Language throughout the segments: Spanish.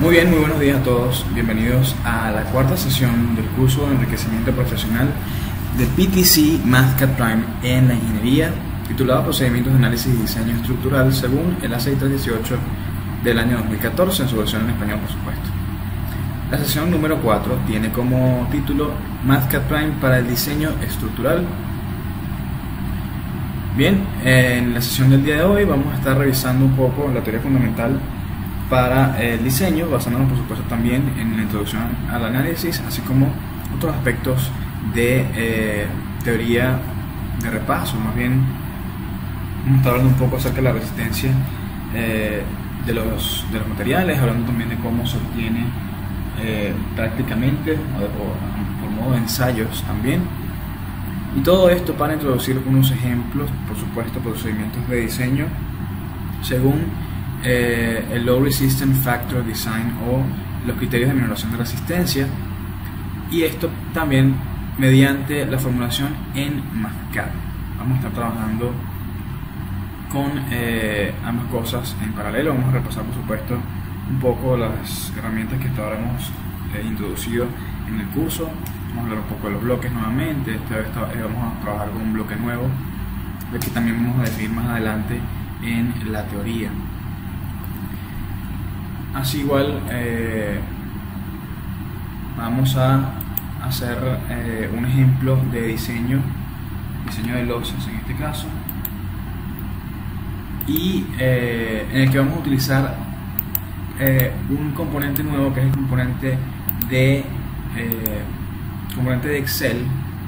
Muy bien, muy buenos días a todos. Bienvenidos a la cuarta sesión del curso de enriquecimiento profesional de PTC MathCAD Prime en la ingeniería, titulado Procedimientos de Análisis y Diseño Estructural según el A6318 del año 2014, en su versión en español, por supuesto. La sesión número 4 tiene como título MathCAD Prime para el diseño estructural. Bien, en la sesión del día de hoy vamos a estar revisando un poco la teoría fundamental para el diseño, basándonos por supuesto también en la introducción al análisis, así como otros aspectos de teoría de repaso. Más bien vamos a estar hablando un poco acerca de la resistencia de los materiales, hablando también de cómo se obtiene prácticamente o por modo de ensayos también, y todo esto para introducir unos ejemplos, por supuesto, procedimientos de diseño según el Low Resistance Factor Design o los criterios de minoración de resistencia, y esto también mediante la formulación en MathCAD. Vamos a estar trabajando con ambas cosas en paralelo. Vamos a repasar por supuesto un poco las herramientas que hasta ahora hemos introducido en el curso. Vamos a hablar un poco de los bloques nuevamente. Esta vez vamos a trabajar con un bloque nuevo, el que también vamos a definir más adelante en la teoría. Así igual vamos a hacer un ejemplo de diseño de losas en este caso, y en el que vamos a utilizar un componente nuevo, que es el componente de Excel.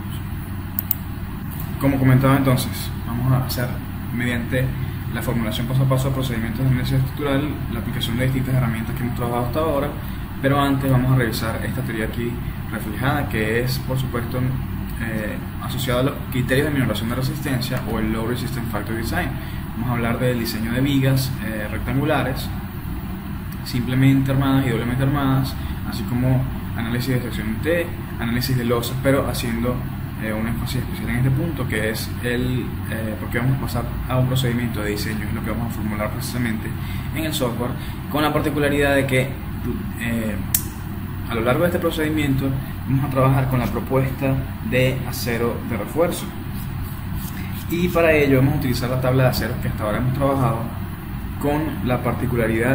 Como comentaba, entonces vamos a hacer mediante la formulación paso a paso de procedimientos de análisis estructural, la aplicación de distintas herramientas que hemos trabajado hasta ahora, pero antes vamos a revisar esta teoría aquí reflejada, que es por supuesto asociada a los criterios de minoración de resistencia o el Low Resistance Factor Design. Vamos a hablar del diseño de vigas rectangulares, simplemente armadas y doblemente armadas, así como análisis de sección T, análisis de losas, pero haciendo un énfasis especial en este punto, que es porque vamos a pasar a un procedimiento de diseño, es lo que vamos a formular precisamente en el software, con la particularidad de que a lo largo de este procedimiento vamos a trabajar con la propuesta de acero de refuerzo, y para ello vamos a utilizar la tabla de aceros que hasta ahora hemos trabajado, con la particularidad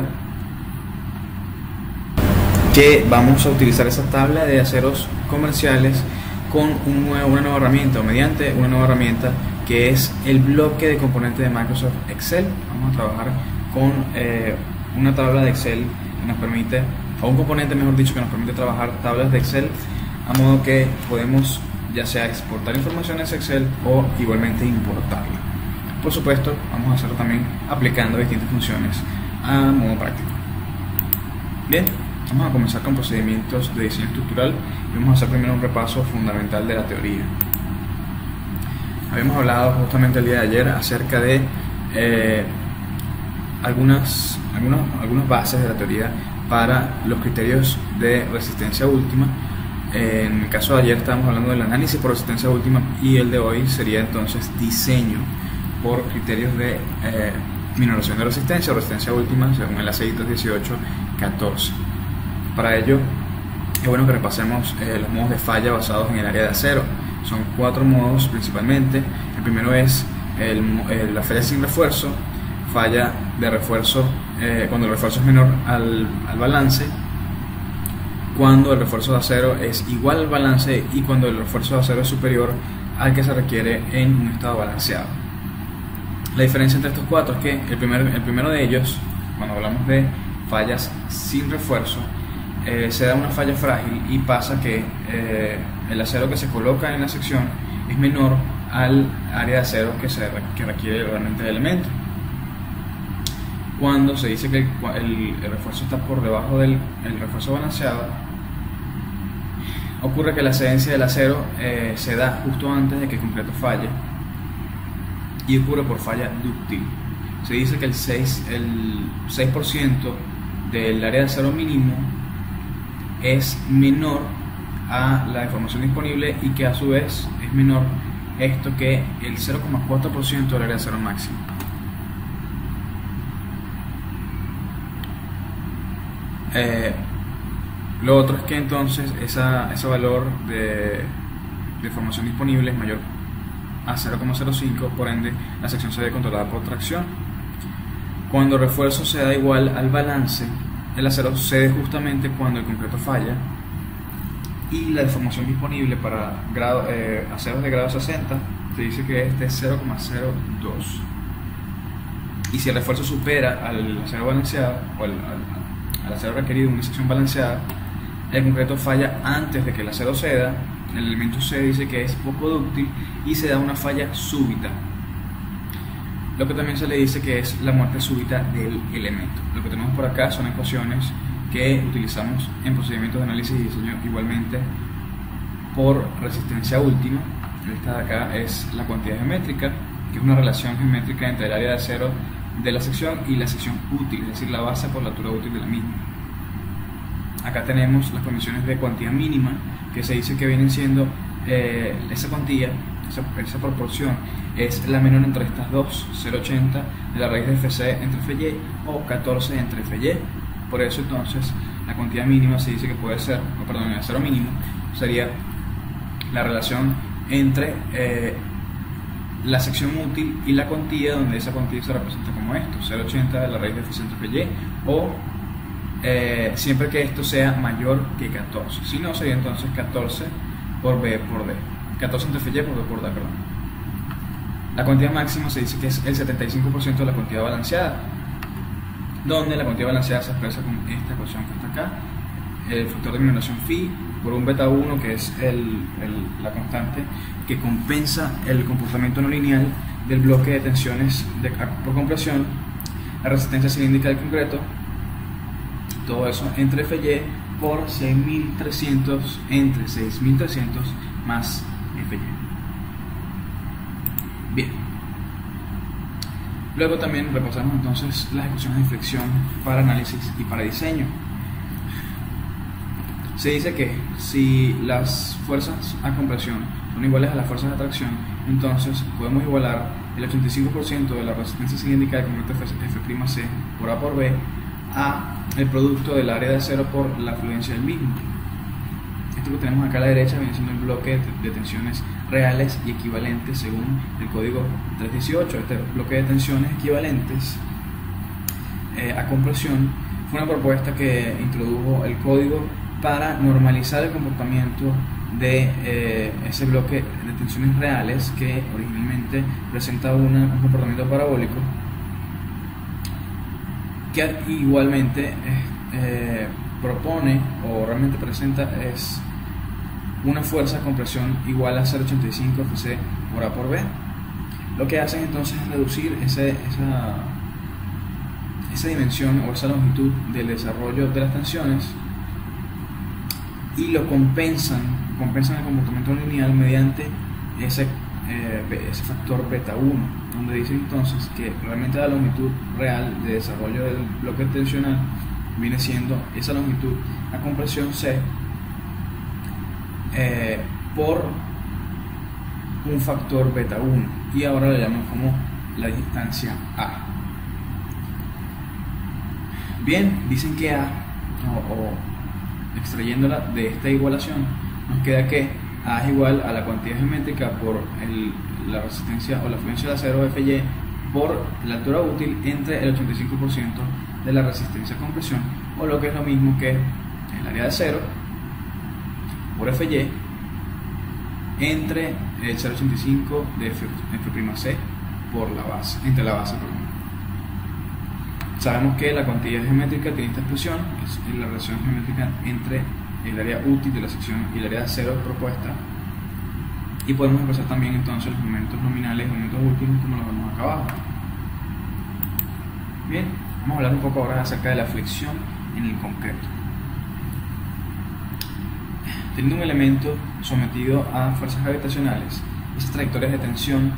que vamos a utilizar esa tabla de aceros comerciales con una nueva herramienta, o mediante una nueva herramienta, que es el bloque de componentes de Microsoft Excel. Vamos a trabajar con una tabla de Excel que nos permite, o un componente mejor dicho, que nos permite trabajar tablas de Excel, a modo que podemos ya sea exportar informaciones Excel o igualmente importarla. Por supuesto, vamos a hacerlo también aplicando distintas funciones a modo práctico. Bien, vamos a comenzar con procedimientos de diseño estructural y vamos a hacer primero un repaso fundamental de la teoría. Habíamos hablado justamente el día de ayer acerca de algunas bases de la teoría para los criterios de resistencia última. En el caso de ayer estábamos hablando del análisis por resistencia última, y el de hoy sería entonces diseño por criterios de minoración de resistencia o resistencia última según el A6318-14. Para ello es bueno que repasemos los modos de falla basados en el área de acero. Son 4 modos principalmente. El primero es la falla sin refuerzo, falla de refuerzo cuando el refuerzo es menor al balance, cuando el refuerzo de acero es igual al balance, y cuando el refuerzo de acero es superior al que se requiere en un estado balanceado. La diferencia entre estos 4 es que el primero de ellos, cuando hablamos de fallas sin refuerzo, se da una falla frágil y pasa que el acero que se coloca en la sección es menor al área de acero que requiere realmente el elemento. Cuando se dice que el refuerzo está por debajo del refuerzo balanceado, ocurre que la excedencia del acero se da justo antes de que el completo falle, y ocurre por falla dúctil. Se dice que el 6% del área de acero mínimo es menor a la información disponible, y que a su vez es menor esto que el 0,4% del área de acero máximo. Lo otro es que entonces ese valor de formación disponible es mayor a 0,05, por ende la sección se ve controlada por tracción. Cuando el refuerzo se da igual al balance, el acero cede justamente cuando el concreto falla, y la deformación disponible para aceros de grado 60 se dice que es de 0,02. Y si el refuerzo supera al acero balanceado o al acero requerido en una sección balanceada, el concreto falla antes de que el acero ceda. El elemento C dice que es poco dúctil y se da una falla súbita, lo que también se le dice que es la muerte súbita del elemento. Lo que tenemos por acá son ecuaciones que utilizamos en procedimientos de análisis y diseño igualmente por resistencia última. Esta de acá es la cuantía geométrica, que es una relación geométrica entre el área de acero de la sección y la sección útil, es decir, la base por la altura útil de la misma. Acá tenemos las condiciones de cuantía mínima, que se dice que vienen siendo esa cuantía, esa proporción es la menor entre estas dos, 0,80 de la raíz de FC entre FY o 14 entre FY. Por eso entonces la cuantía mínima se dice que puede ser, el acero mínimo sería la relación entre la sección útil y la cuantía, donde esa cuantía se representa como esto, 0,80 de la raíz de FC entre FY, o siempre que esto sea mayor que 14. Si no, sería entonces 14 por B por D, 14 entre FY por B por D, perdón. La cuantía máxima se dice que es el 75% de la cuantía balanceada, donde la cuantía balanceada se expresa con esta ecuación que está acá, el factor de mineración phi por un beta 1, que es la constante que compensa el comportamiento no lineal del bloque de tensiones por compresión, la resistencia cilíndrica del concreto, todo eso entre FY por 6300 entre 6300 más FY. Bien, luego también repasamos entonces las ecuaciones de flexión para análisis y para diseño. Se dice que si las fuerzas a compresión son iguales a las fuerzas de atracción, entonces podemos igualar el 85% de la resistencia cilíndrica del concreto F'C por A por B a el producto del área de acero por la fluencia del mismo. Esto que tenemos acá a la derecha viene siendo el bloque de tensiones reales y equivalentes según el código 318. Este bloque de tensiones equivalentes a compresión fue una propuesta que introdujo el código para normalizar el comportamiento de ese bloque de tensiones reales, que originalmente presenta un comportamiento parabólico, que igualmente propone o realmente presenta es una fuerza de compresión igual a 0,85 Fc por A por B. Lo que hacen entonces es reducir esa dimensión o esa longitud del desarrollo de las tensiones y lo compensan el comportamiento lineal mediante ese factor beta 1, donde dicen entonces que realmente la longitud real de desarrollo del bloque tensional viene siendo esa longitud a compresión C por un factor beta 1, y ahora le llaman como la distancia A. Bien, dicen que A, o extrayéndola de esta igualación, nos queda que A es igual a la cuantía geométrica por la resistencia o la fluencia de acero FY por la altura útil entre el 85% de la resistencia a compresión, o lo que es lo mismo que el área de acero por FY entre el 0,85 de F'C por la base, entre la base, perdón. Sabemos que la cuantía geométrica tiene esta expresión, que es la relación geométrica entre el área útil de la sección y el área de acero propuesta, y podemos expresar también entonces los momentos nominales y momentos últimos como lo vemos acá abajo. Bien, vamos a hablar un poco ahora acerca de la flexión en el concreto. Teniendo un elemento sometido a fuerzas gravitacionales, esas trayectorias de tensión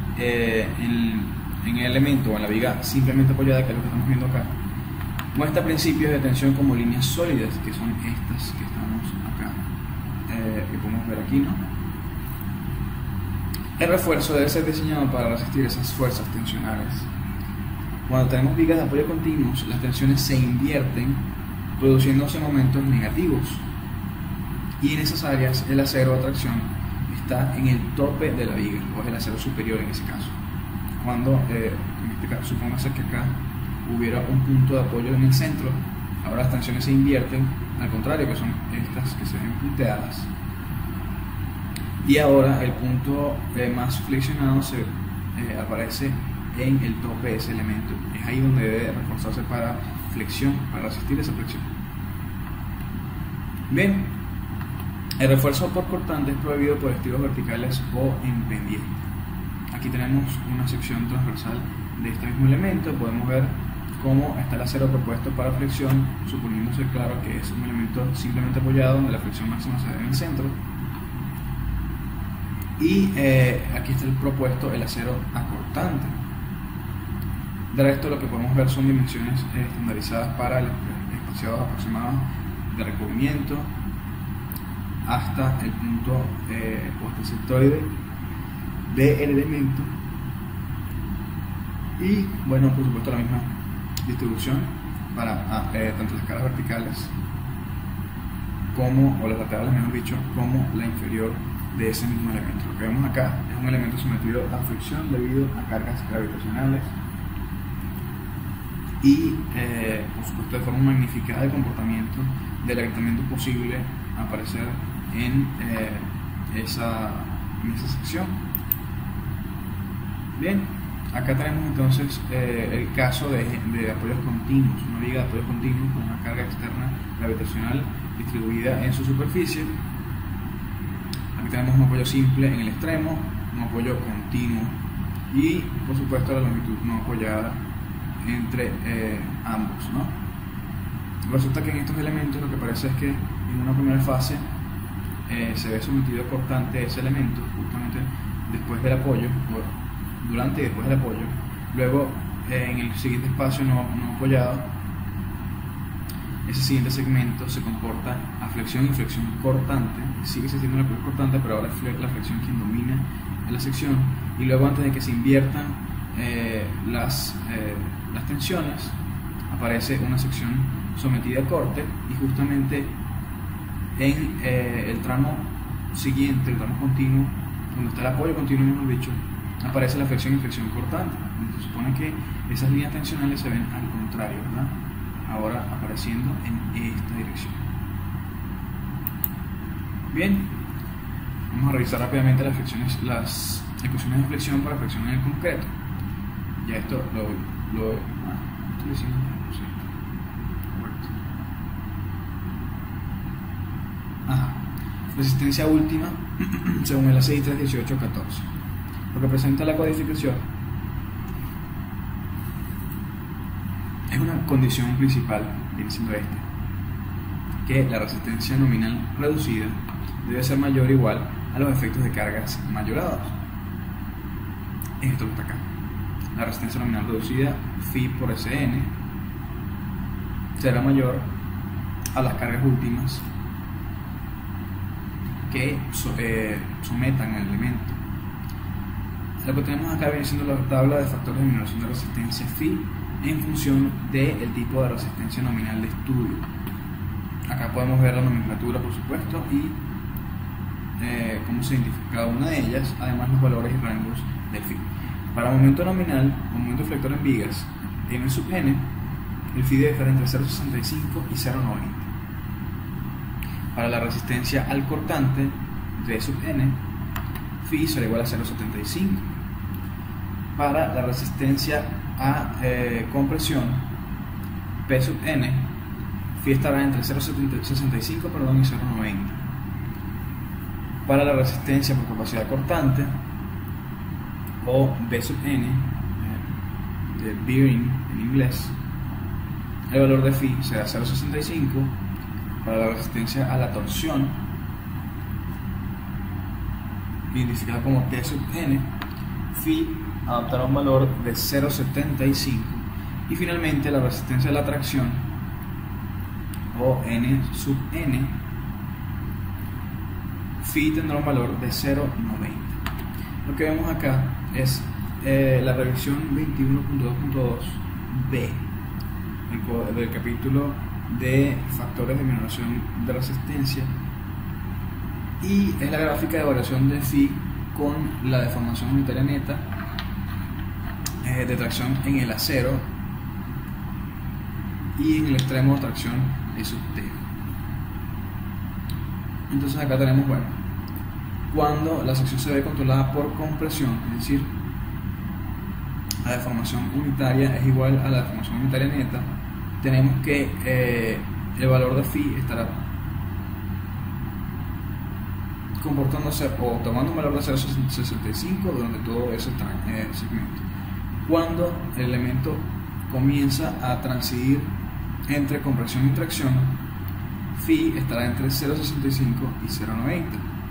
en el elemento o en la viga simplemente apoyada, que es lo que estamos viendo acá, muestra principios de tensión como líneas sólidas, que son estas que estamos acá, que podemos ver aquí, ¿no? El refuerzo debe ser diseñado para resistir esas fuerzas tensionales. Cuando tenemos vigas de apoyo continuos, las tensiones se invierten produciéndose momentos negativos. Y en esas áreas el acero de tracción está en el tope de la viga, o es el acero superior en ese caso. Cuando, en este caso, supóngase que acá hubiera un punto de apoyo en el centro, ahora las tensiones se invierten, al contrario, que son estas que se ven punteadas. Y ahora el punto más flexionado se aparece en el tope de ese elemento. Es ahí donde debe reforzarse para flexión, para resistir esa flexión. Bien, el refuerzo por cortante es prohibido por estilos verticales o en pendiente. Aquí tenemos una sección transversal de este mismo elemento. Podemos ver cómo está el acero propuesto para flexión, suponiéndose claro que es un elemento simplemente apoyado donde la flexión máxima se ve en el centro. Y aquí está el propuesto el acero acortante. De resto, lo que podemos ver son dimensiones estandarizadas para el espaciado aproximado de recubrimiento hasta el punto o hasta el sectoide del elemento. Y bueno, por supuesto la misma distribución para tanto las caras verticales como, o las laterales mejor dicho, como la inferior de ese mismo elemento. Lo que vemos acá es un elemento sometido a fricción debido a cargas gravitacionales y por supuesto de forma magnificada el comportamiento del agrietamiento posible aparecer en esa sección. Bien, acá tenemos entonces el caso de apoyos continuos, una viga de apoyos continuos con una carga externa gravitacional distribuida en su superficie. Aquí tenemos un apoyo simple en el extremo, un apoyo continuo y por supuesto la longitud no apoyada entre ambos, ¿no? Resulta que en estos elementos lo que parece es que en una primera fase se ve sometido a cortante ese elemento justamente después del apoyo, durante y después del apoyo. Luego en el siguiente espacio no apoyado, ese siguiente segmento se comporta a flexión y flexión cortante, sigue existiendo la flexión cortante, pero ahora es la flexión quien domina en la sección. Y luego, antes de que se inviertan las tensiones, aparece una sección sometida a corte, y justamente en el tramo siguiente, el tramo continuo, donde está el apoyo continuo, mejor dicho, aparece la flexión y flexión cortante. Se supone que esas líneas tensionales se ven al contrario, ¿verdad? Ahora apareciendo en esta dirección. Bien, vamos a revisar rápidamente las ecuaciones de flexión para flexión en el concreto. Ya esto estoy diciendo, sí, correcto. Resistencia última según el ACI 31814. Lo que presenta la codificación es una condición principal, viene siendo que la resistencia nominal reducida debe ser mayor o igual a los efectos de cargas mayorados. Esto que está acá. La resistencia nominal reducida, phi por Sn, será mayor a las cargas últimas que sometan al elemento. Lo que tenemos acá viene siendo la tabla de factores de minorización de resistencia phi en función del tipo de resistencia nominal de estudio. Acá podemos ver la nomenclatura, por supuesto, y cómo se identifica cada una de ellas, además los valores y rangos del phi. Para momento nominal o momento flector en vigas m sub n, el phi debe estar entre 0,65 y 0,90. Para la resistencia al cortante V sub n, phi será igual a 0,75. Para la resistencia a compresión P sub n, phi estará entre 0,65 y 0,90. Para la resistencia por capacidad cortante, o B sub n, de bearing en inglés, el valor de phi será 0,65. Para la resistencia a la torsión, identificada como T sub n, phi adoptará un valor de 0,75. Y finalmente la resistencia a la tracción, o N sub n, phi tendrá un valor de 0,90. Lo que vemos acá es la revisión 21.2.2b del capítulo de factores de minoración de resistencia, y es la gráfica de variación de phi con la deformación unitaria neta de tracción en el acero y en el extremo de tracción E sub T. Entonces acá tenemos, bueno, cuando la sección se ve controlada por compresión, es decir, la deformación unitaria es igual a la deformación unitaria neta, tenemos que el valor de phi estará comportándose o tomando un valor de 0,65 durante todo ese segmento. Cuando el elemento comienza a transidir entre compresión y tracción, phi estará entre 0,65 y 0,90.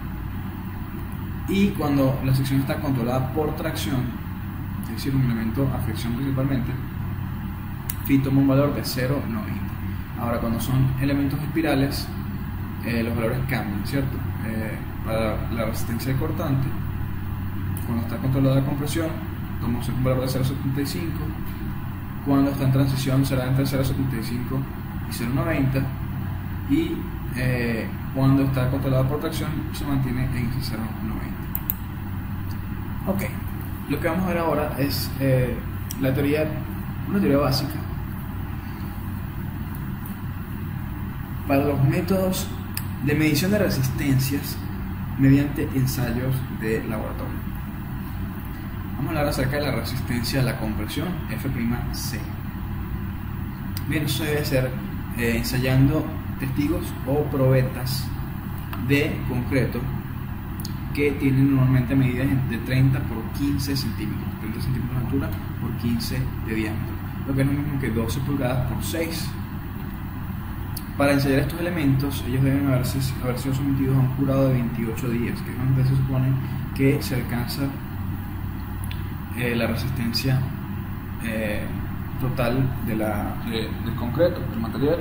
Y cuando la sección está controlada por tracción, es decir, un elemento a fricción principalmente, phi toma un valor de 0,90. Ahora, cuando son elementos espirales, los valores cambian, ¿cierto? Para la resistencia del cortante, cuando está controlada la compresión, toma un valor de 0,75. Cuando está en transición será entre 0,75 y 0,90. Y cuando está controlada por tracción se mantiene en ese 0,90. Ok, lo que vamos a ver ahora es una teoría básica para los métodos de medición de resistencias mediante ensayos de laboratorio. Vamos a hablar acerca de la resistencia a la compresión, F'C. Bien, eso se debe hacer ensayando testigos o probetas de concreto que tienen normalmente medidas de 30 por 15 centímetros, 30 centímetros de altura por 15 de diámetro, lo que es lo mismo que 12 pulgadas por 6. Para ensayar estos elementos, ellos deben haber sido sometidos a un curado de 28 días, que es donde se supone que se alcanza la resistencia total del concreto, del material.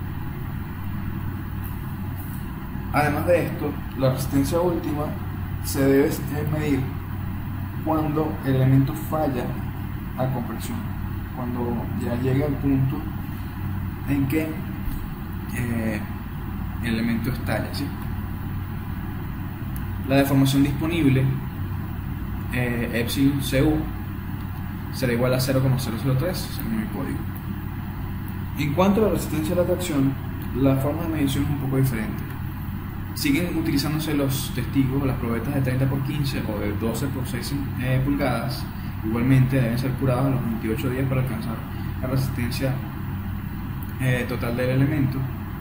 Además de esto, la resistencia última se debe medir cuando el elemento falla a compresión, cuando ya llega al punto en que el elemento estalla, ¿sí? La deformación disponible, epsilon Cu, será igual a 0,003 según el código. En cuanto a la resistencia a la tracción, la forma de medición es un poco diferente. Siguen utilizándose los testigos, las probetas de 30 por 15 o de 12 por 6 pulgadas. Igualmente deben ser curados a los 28 días para alcanzar la resistencia total del elemento,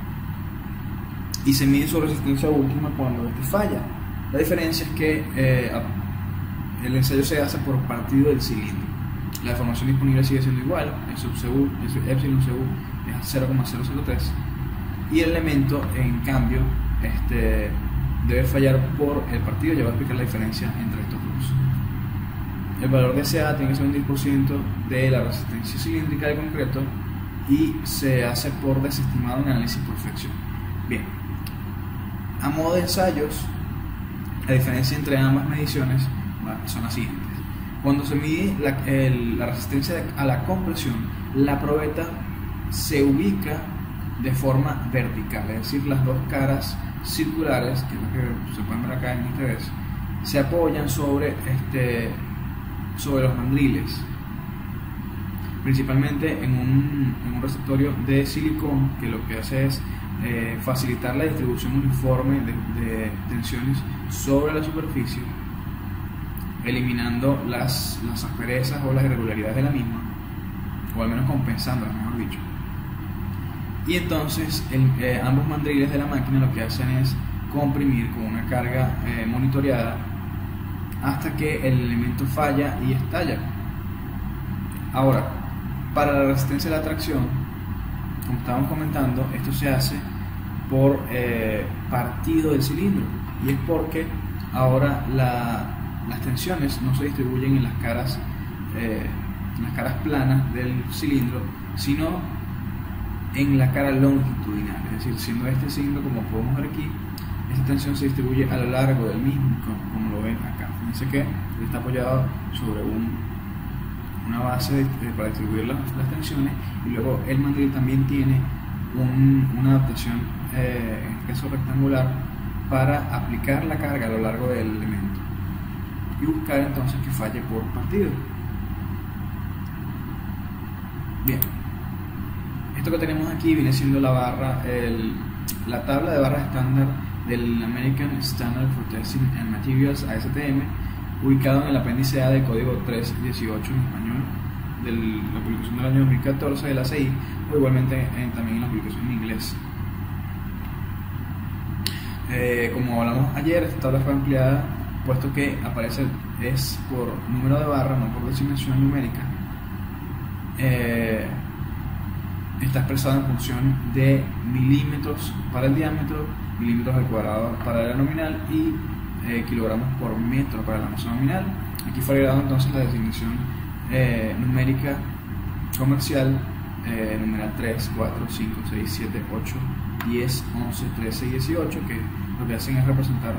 y se mide su resistencia última cuando este falla. La diferencia es que el ensayo se hace por partido del cilindro. La deformación disponible sigue siendo igual, epsilon Cu es 0,003, y el elemento en cambio debe fallar por el partido. Ya voy a explicar la diferencia entre estos dos. El valor de SA tiene que ser un 10% de la resistencia cilíndrica del concreto y se hace por desestimado en análisis por fricción. Bien, a modo de ensayos, la diferencia entre ambas mediciones son las siguientes. Cuando se mide la resistencia a la compresión, la probeta se ubica de forma vertical, es decir, las dos caras circulares, que es lo que se pueden ver acá en este vez, se apoyan sobre los mandriles, principalmente en un receptorio de silicón, que lo que hace es facilitar la distribución uniforme de tensiones sobre la superficie, eliminando las asperezas o las irregularidades de la misma, o al menos compensándolas, mejor dicho. Y entonces ambos mandriles de la máquina lo que hacen es comprimir con una carga monitoreada hasta que el elemento falla y estalla. Ahora, para la resistencia a la tracción, como estábamos comentando, esto se hace por partido del cilindro, y es porque ahora las tensiones no se distribuyen en las caras planas del cilindro, sino en la cara longitudinal, es decir, siendo este cilindro, como podemos ver aquí, esta tensión se distribuye a lo largo del mismo, como lo ven acá. Fíjense que está apoyado sobre una base para distribuir las tensiones, y luego el mandril también tiene una adaptación, en este caso rectangular, para aplicar la carga a lo largo del elemento y buscar entonces que falle por partido. Bien, esto que tenemos aquí viene siendo la barra, la tabla de barras estándar del American Standard for Testing and Materials, ASTM, ubicado en el apéndice A del código 318 en español de la publicación del año 2014 de la CI, o igualmente también en la publicación en inglés. Como hablamos ayer, esta tabla fue ampliada puesto que aparece es por número de barra, no por designación numérica. Está expresada en función de milímetros para el diámetro, milímetros al cuadrado para el área nominal y kilogramos por metro para la masa nominal. Aquí fue agregado entonces la designación numérica comercial, numeral 3, 4, 5, 6, 7, 8, 10, 11, 13 y 18, que lo que hacen es representar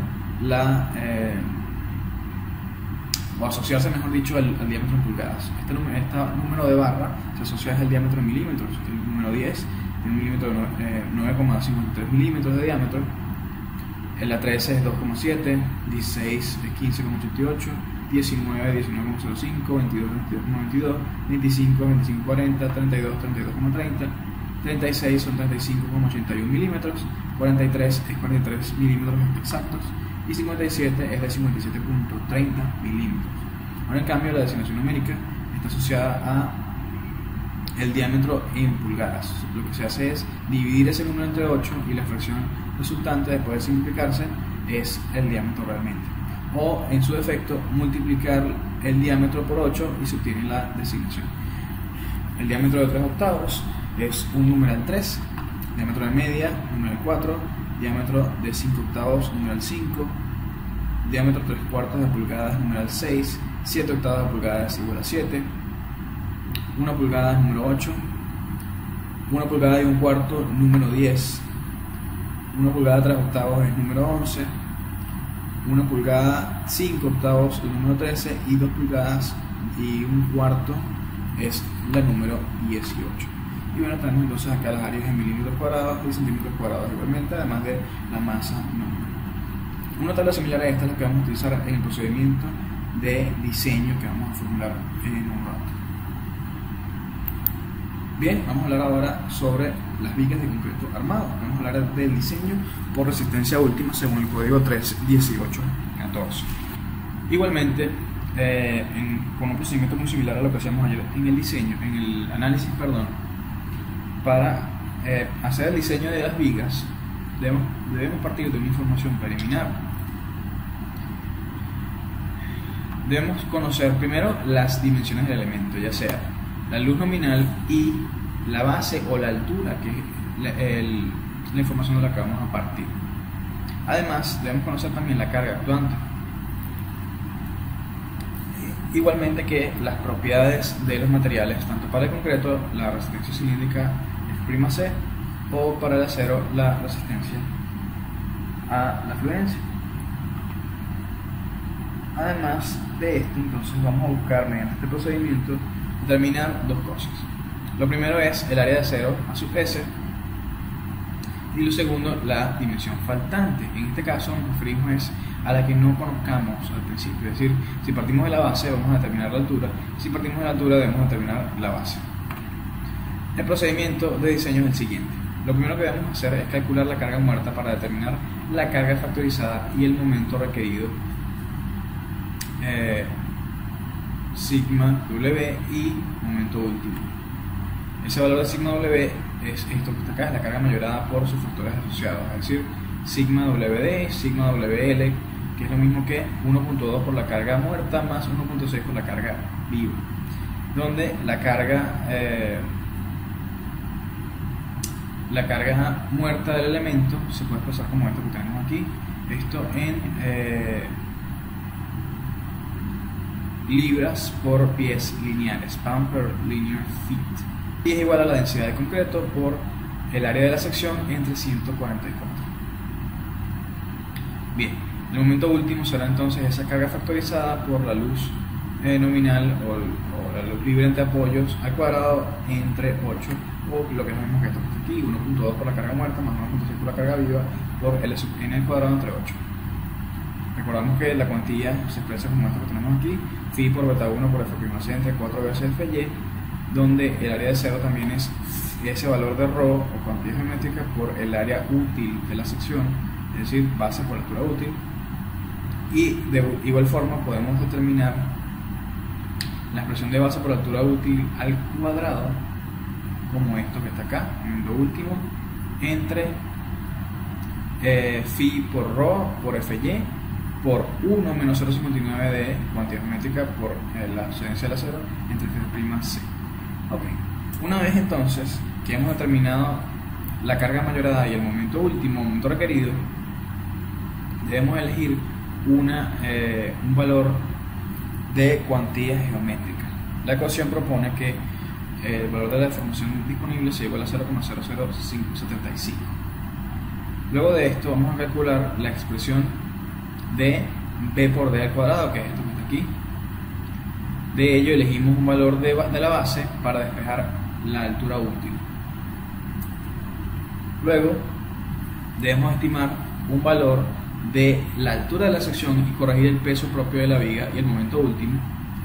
o asociarse, mejor dicho, al diámetro en pulgadas. Este número de barra se asocia al diámetro en milímetros. El número 10 tiene un milímetro de 9,53 milímetros de diámetro. La 13 es 2,7, 16 es 15,88, 19, 19,05, 22, 22,22, 25, 25,40, 32, 32,30, 36 son 35,81 milímetros, 43 es 43 milímetros exactos y 57 es de 57,30 milímetros. Ahora, en cambio, la designación numérica está asociada a el diámetro en pulgadas. Lo que se hace es dividir ese número entre 8 y la fracción resultante, después de simplificarse, es el diámetro realmente. O, en su defecto, multiplicar el diámetro por 8 y se obtiene la designación. El diámetro de 3 octavos es un numeral 3, diámetro de media, numeral 4, diámetro de 5 octavos, numeral 5, diámetro 3 cuartos de pulgadas, numeral 6, 7 octavos de pulgadas igual a 7, 1 pulgada número 8, 1 pulgada y un cuarto número 10, 1 pulgada 3 octavos es número 11, 1 pulgada 5 octavos el número 13 y 2 pulgadas y un cuarto es la número 18. Y bueno, tenemos entonces acá las áreas en milímetros cuadrados y centímetros cuadrados igualmente, además de la masa nominal. Una tabla similar a esta es la que vamos a utilizar en el procedimiento de diseño que vamos a formular en un rato. Bien, vamos a hablar ahora sobre las vigas de concreto armado. Vamos a hablar del diseño por resistencia última según el código 31814. Igualmente, con un procedimiento muy similar a lo que hacíamos ayer en el diseño, en el análisis, para hacer el diseño de las vigas debemos partir de una información preliminar. Debemos conocer primero las dimensiones del elemento, ya sea la luz nominal y la base o la altura, que es la información de la que vamos a partir. Además, debemos conocer también la carga actuante. Igualmente que las propiedades de los materiales, tanto para el concreto, la resistencia cilíndrica F'C, o para el acero, la resistencia a la fluencia. Además de esto, entonces vamos a buscar mediante este procedimiento determinar dos cosas. Lo primero es el área de acero a sub S y lo segundo, la dimensión faltante. En este caso nos referimos a la que no conozcamos al principio, es decir, si partimos de la base vamos a determinar la altura, si partimos de la altura debemos determinar la base. El procedimiento de diseño es el siguiente. Lo primero que debemos hacer es calcular la carga muerta para determinar la carga factorizada y el momento requerido, sigma W y momento último. Ese valor de sigma W es esto que está acá, es la carga mayorada por sus factores asociados, es decir, sigma WD, sigma WL, que es lo mismo que 1.2 por la carga muerta más 1.6 por la carga viva, donde la carga muerta del elemento se puede expresar como esto que tenemos aquí, esto en libras por pies lineales, pound per linear feet, y es igual a la densidad de concreto por el área de la sección entre 144. Bien, el momento último será entonces esa carga factorizada por la luz nominal o la luz libre entre apoyos al cuadrado entre 8, o lo que es lo mismo que esto que está aquí, 1.2 por la carga muerta más 1.6 por la carga viva por L sub n al cuadrado entre 8. Recordamos que la cuantía se expresa como esto que tenemos aquí, phi por beta 1 por f' c entre 4 veces fy, donde el área de cero también es ese valor de ρ o cuantía geométrica por el área útil de la sección, es decir, base por altura útil. Y de igual forma podemos determinar la expresión de base por altura útil al cuadrado como esto que está acá, en lo último, entre phi por ρ por fy por 1 menos 0,59 de cuantía geométrica por la excedencia de la cero entre φ'. Ok, una vez entonces que hemos determinado la carga mayorada y el momento último, momento requerido, debemos elegir un valor de cuantía geométrica. La ecuación propone que el valor de la deformación disponible sea igual a 0,00575. Luego de esto vamos a calcular la expresión de b por d al cuadrado, que es esto que está aquí. De ello elegimos un valor de la base para despejar la altura útil. Luego debemos estimar un valor de la altura de la sección y corregir el peso propio de la viga y el momento último.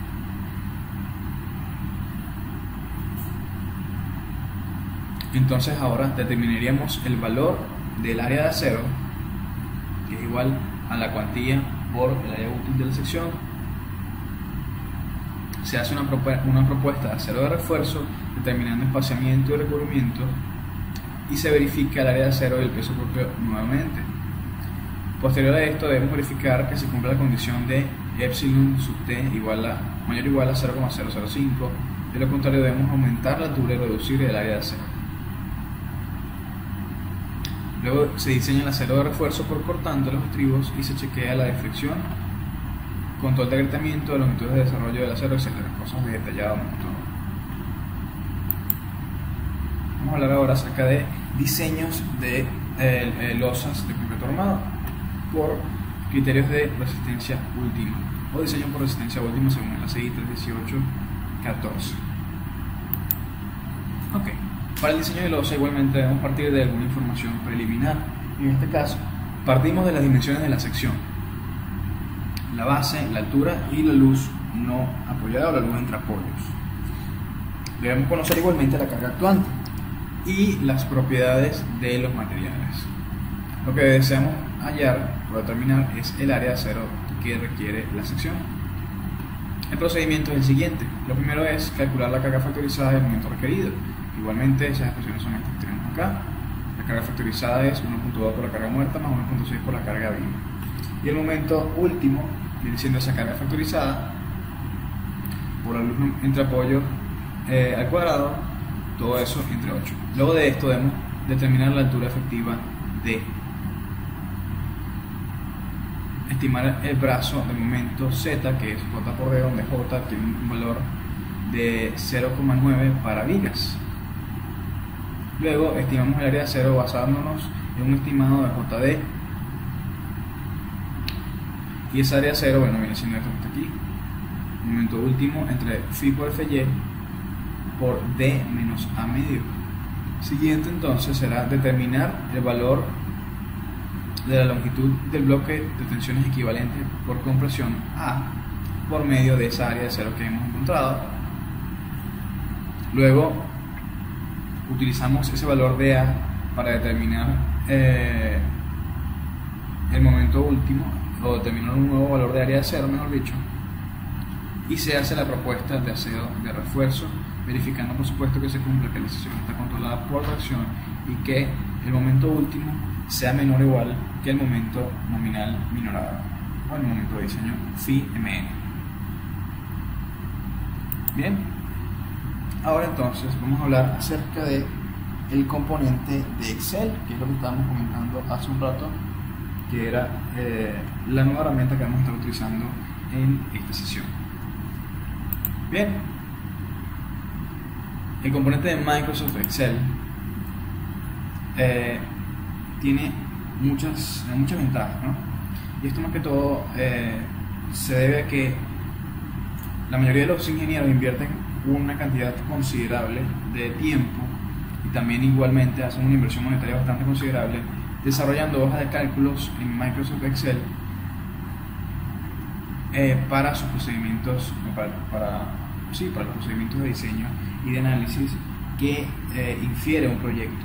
Entonces ahora determinaríamos el valor del área de acero, que es igual a la cuantía por el área útil de la sección. Se hace una propuesta de acero de refuerzo determinando espaciamiento y recubrimiento y se verifica el área de acero y el peso propio nuevamente. Posterior a esto debemos verificar que se cumpla la condición de epsilon sub t mayor o igual a 0,005, de lo contrario debemos aumentar la altura y reducir el área de acero. Luego se diseña el acero de refuerzo por cortante los estribos y se chequea la deflexión, control de agrietamiento, de longitudes de desarrollo del acero, etc. Cosas de detallado montón. Vamos a hablar ahora acerca de diseños de losas de concreto armado por criterios de resistencia última o diseño por resistencia última según el ACI 318-14. Ok. Para el diseño de losa igualmente debemos partir de alguna información preliminar. En este caso, partimos de las dimensiones de la sección, la base, la altura y la luz no apoyada o la luz entre apoyos. Debemos conocer igualmente la carga actuante y las propiedades de los materiales. Lo que deseamos hallar o determinar es el área de acero que requiere la sección. El procedimiento es el siguiente. Lo primero es calcular la carga factorizada del momento requerido. Igualmente esas expresiones son estas que tenemos acá. La carga factorizada es 1.2 por la carga muerta más 1.6 por la carga viva. Y el momento último viene siendo esa carga factorizada por la luz entre apoyo al cuadrado, todo eso entre 8. Luego de esto debemos determinar la altura efectiva de estimar el brazo de momento Z, que es J por D, donde J tiene un valor de 0,9 para vigas. Luego estimamos el área de acero basándonos en un estimado de JD. Y esa área de acero, bueno, viene siendo esto que está aquí. Momento último entre phi por fy por D menos A medio. Siguiente entonces será determinar el valor de la longitud del bloque de tensiones equivalentes por compresión A por medio de esa área de acero que hemos encontrado. Luego utilizamos ese valor de A para determinar el momento último o determinar un nuevo valor de área de acero, mejor dicho, y se hace la propuesta de acero de refuerzo, verificando por supuesto que se cumpla que la sección está controlada por tracción y que el momento último sea menor o igual que el momento nominal minorado o el momento de diseño phi mn. Bien, ahora entonces vamos a hablar acerca de el componente de Excel, que es lo que estábamos comentando hace un rato, que era la nueva herramienta que vamos a estar utilizando en esta sesión. Bien, el componente de Microsoft Excel tiene muchas ventajas, ¿no? Y esto más que todo se debe a que la mayoría de los ingenieros invierten una cantidad considerable de tiempo y también igualmente hacen una inversión monetaria bastante considerable desarrollando hojas de cálculos en Microsoft Excel para sus procedimientos, para los procedimientos de diseño y de análisis que infiere un proyecto.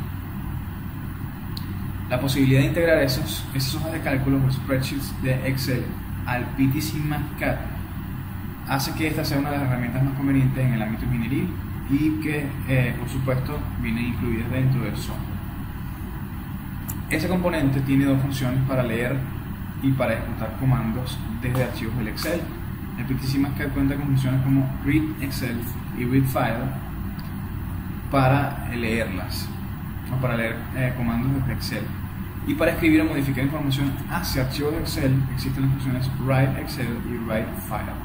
La posibilidad de integrar esas hojas de cálculos o spreadsheets de Excel al PTC Mathcad hace que esta sea una de las herramientas más convenientes en el ámbito ingenieril y que por supuesto vienen incluidas dentro del software. Ese componente tiene dos funciones para leer y para ejecutar comandos desde archivos del Excel. El PTC Mathcad cuenta con funciones como Read Excel y Read File para leerlas o para leer comandos desde Excel. Y para escribir o modificar información hacia archivos de Excel existen las funciones Write Excel y Write File.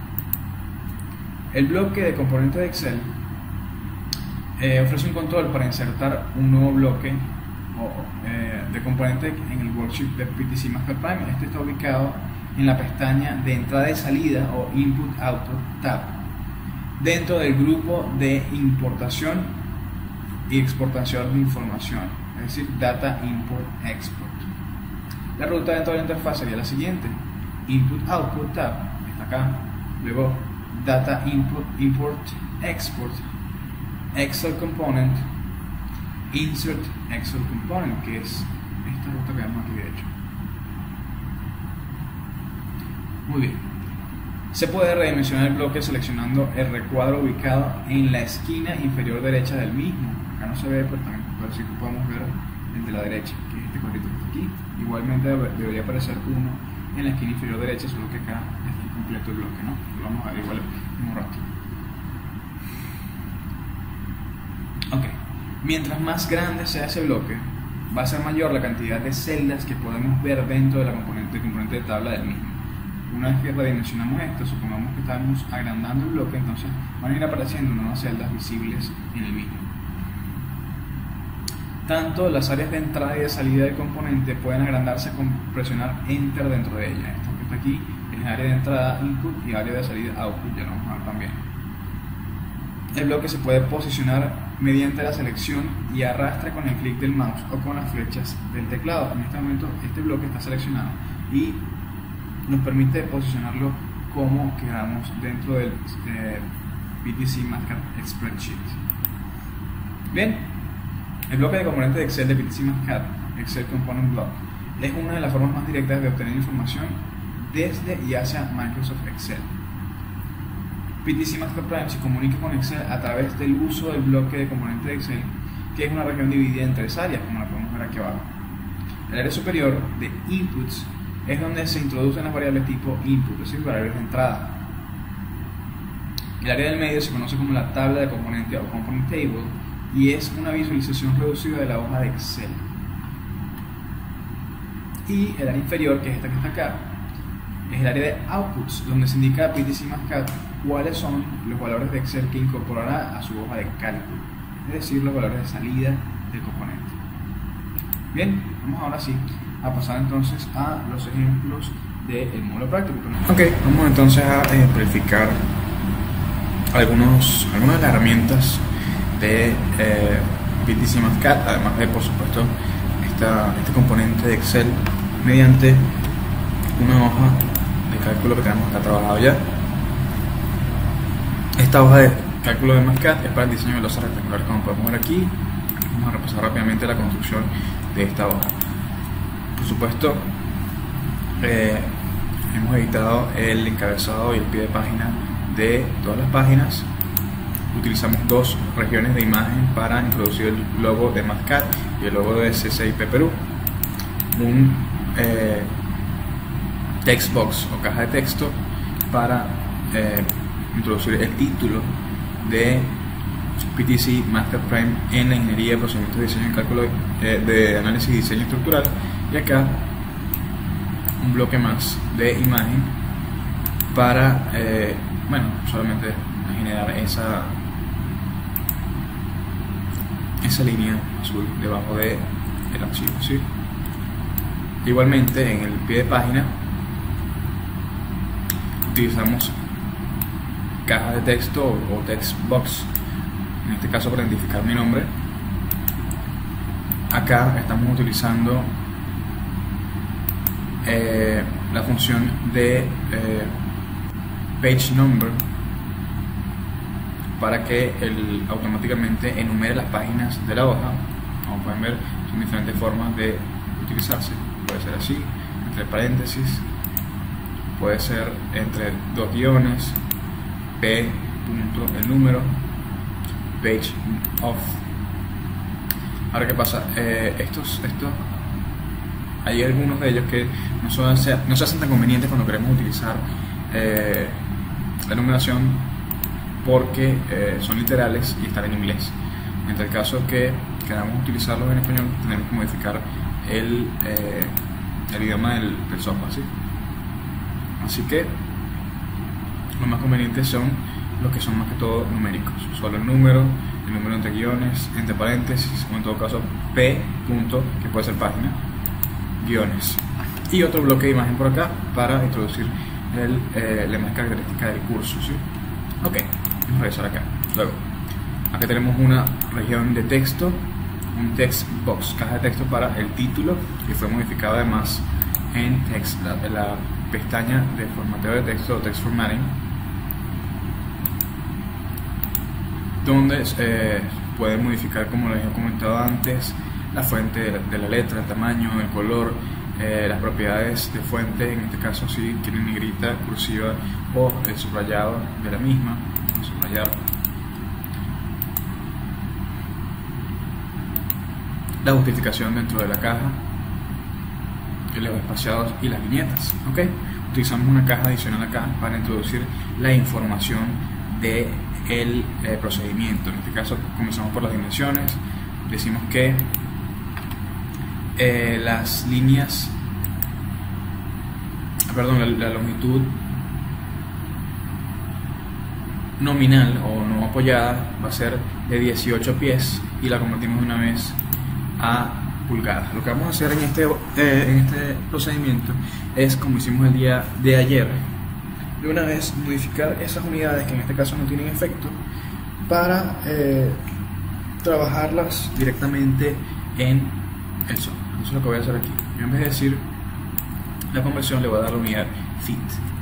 El bloque de componentes de Excel ofrece un control para insertar un nuevo bloque de componente en el worksheet de PTC Mathcad Prime. Este está ubicado en la pestaña de entrada y salida o Input Output tab dentro del grupo de importación y exportación de información, es decir, Data Import Export. La ruta dentro de la interfaz sería la siguiente: Input Output tab está acá, luego Data Import Export, Excel Component, Insert Excel Component, que es esta ruta que vemos aquí de hecho. Muy bien. Se puede redimensionar el bloque seleccionando el recuadro ubicado en la esquina inferior derecha del mismo. Acá no se ve, pero sí que podemos ver el de la derecha, que es este cuadrito que está aquí. Igualmente debería aparecer uno en la esquina inferior derecha, solo que acá está incompleto el bloque, ¿no? Lo vamos a ver igual en un rato. Ok. Mientras más grande sea ese bloque, va a ser mayor la cantidad de celdas que podemos ver dentro de la componente de tabla del mismo. Una vez que redimensionamos esto, supongamos que estamos agrandando el bloque, entonces van a ir apareciendo nuevas celdas visibles en el mismo. Tanto las áreas de entrada y de salida del componente pueden agrandarse con presionar Enter dentro de ella. Esto que está aquí es el área de entrada Input y área de salida Output, ya lo vamos a ver también. El bloque se puede posicionar mediante la selección y arrastre con el clic del mouse o con las flechas del teclado. En este momento este bloque está seleccionado y nos permite posicionarlo como queramos dentro del PTC Mathcad Spreadsheet. Bien, el bloque de componentes de Excel de PTC Mathcad, Excel Component Block, es una de las formas más directas de obtener información desde y hacia Microsoft Excel. PTC Mathcad Prime se comunica con Excel a través del uso del bloque de componentes de Excel, que es una región dividida en tres áreas, como la podemos ver aquí abajo. El área superior de Inputs es donde se introducen las variables tipo input, es decir, variables de entrada. El área del medio se conoce como la tabla de componente o component table y es una visualización reducida de la hoja de Excel. Y el área inferior, que es esta que está acá, es el área de outputs, donde se indica a PTC Mathcad cuáles son los valores de Excel que incorporará a su hoja de cálculo, es decir, los valores de salida del componente. Bien, vamos ahora sí a pasar entonces a los ejemplos del módulo práctico. Ok, vamos entonces a ejemplificar algunas de las herramientas de PTC Mathcad, además de, por supuesto, este componente de Excel mediante una hoja de cálculo que tenemos acá trabajado ya. Esta hoja de cálculo de Mathcad es para el diseño de losas rectangulares, como podemos ver aquí. Vamos a repasar rápidamente la construcción de esta hoja. Por supuesto, hemos editado el encabezado y el pie de página de todas las páginas. Utilizamos dos regiones de imagen para introducir el logo de Mathcad y el logo de CCIP Perú. Un text box o caja de texto para introducir el título de PTC Mathcad Prime en la ingeniería de procedimientos de diseño y cálculo de análisis y diseño estructural, y acá un bloque más de imagen para solamente generar esa línea azul debajo del archivo, ¿sí? Igualmente en el pie de página utilizamos caja de texto o text box, en este caso para identificar mi nombre. Acá estamos utilizando la función de page number para que él automáticamente enumere las páginas de la hoja. Como pueden ver, son diferentes formas de utilizarse. Puede ser así, entre paréntesis, puede ser entre dos guiones, p punto el número, page of. Ahora, ¿qué pasa? Hay algunos de ellos que no se hacen tan convenientes cuando queremos utilizar la numeración, porque son literales y están en inglés. En el caso que queramos utilizarlos en español, tenemos que modificar el idioma del software, ¿sí? Así que lo más conveniente son los que son más que todo numéricos, solo el número entre guiones, entre paréntesis, o en todo caso p punto, que puede ser página, guiones, y otro bloque de imagen por acá para introducir la más característica del curso, ¿sí? Ok, vamos a regresar acá. Luego, acá tenemos una región de texto, un text box, caja de texto para el título, que fue modificado además en la pestaña de formateo de texto o text formatting, donde pueden modificar, como les he comentado antes, la fuente de la letra, el tamaño, el color, las propiedades de fuente, en este caso si quieren negrita, cursiva o el subrayado de la misma, subrayar. La justificación dentro de la caja, los espaciados y las viñetas. ¿Ok? Utilizamos una caja adicional acá para introducir la información de el procedimiento. En este caso comenzamos por las dimensiones. Decimos que las líneas, la longitud nominal o no apoyada va a ser de 18 pies y la convertimos de una vez a pulgadas. Lo que vamos a hacer en este procedimiento es, como hicimos el día de ayer, de una vez modificar esas unidades que en este caso no tienen efecto para trabajarlas directamente en el software. Entonces lo que voy a hacer aquí, yo en vez de decir la conversión, le voy a dar la unidad feet.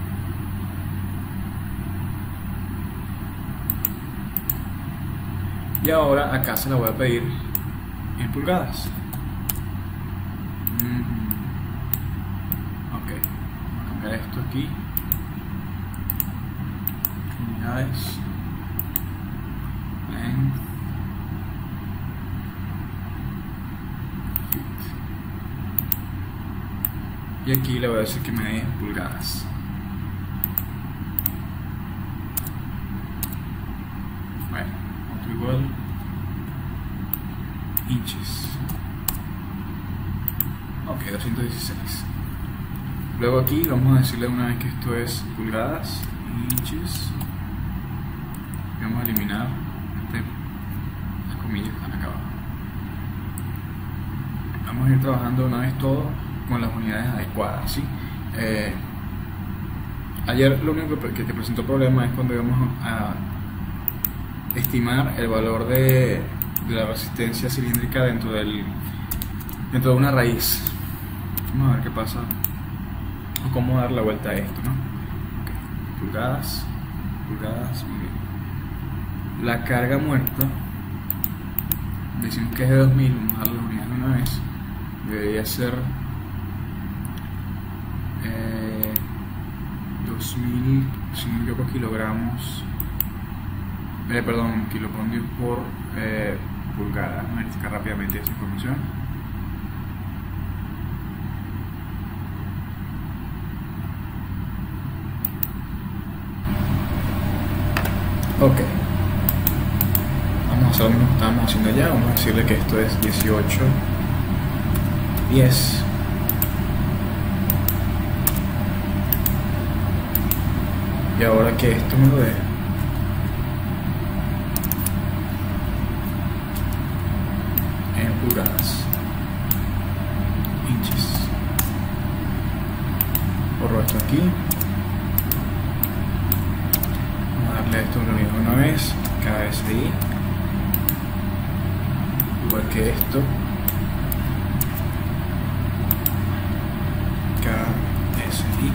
Y ahora acá se la voy a pedir en pulgadas. Ok, vamos a cambiar esto aquí. Unidades. Length. Feet. Y aquí le voy a decir que me dé pulgadas. Bueno, otro igual. Inches. Ok, 216. Luego aquí vamos a decirle una vez que esto es pulgadas, inches. Y vamos a eliminar las comillas que están acá abajo. Vamos a ir trabajando una vez todo con las unidades adecuadas, ¿sí? Ayer lo único que te presentó problema es cuando íbamos a estimar el valor de la resistencia cilíndrica dentro de una raíz. Vamos a ver qué pasa o cómo dar la vuelta a esto, ¿no? Okay. Pulgadas, muy bien. La carga muerta, decimos que es de 2000, vamos a darle las unidades de una vez. Debería ser 2000, si no me equivoco, kilogramos, kiloprondios por pulgada. Vamos a verificar rápidamente esa información. Ok, vamos a hacer lo mismo que estábamos haciendo allá. Vamos a decirle que esto es 18:10. Y ahora que esto me lo dé, en pulgadas, inches. Borro esto aquí. Vamos a darle igual que esto, KSI.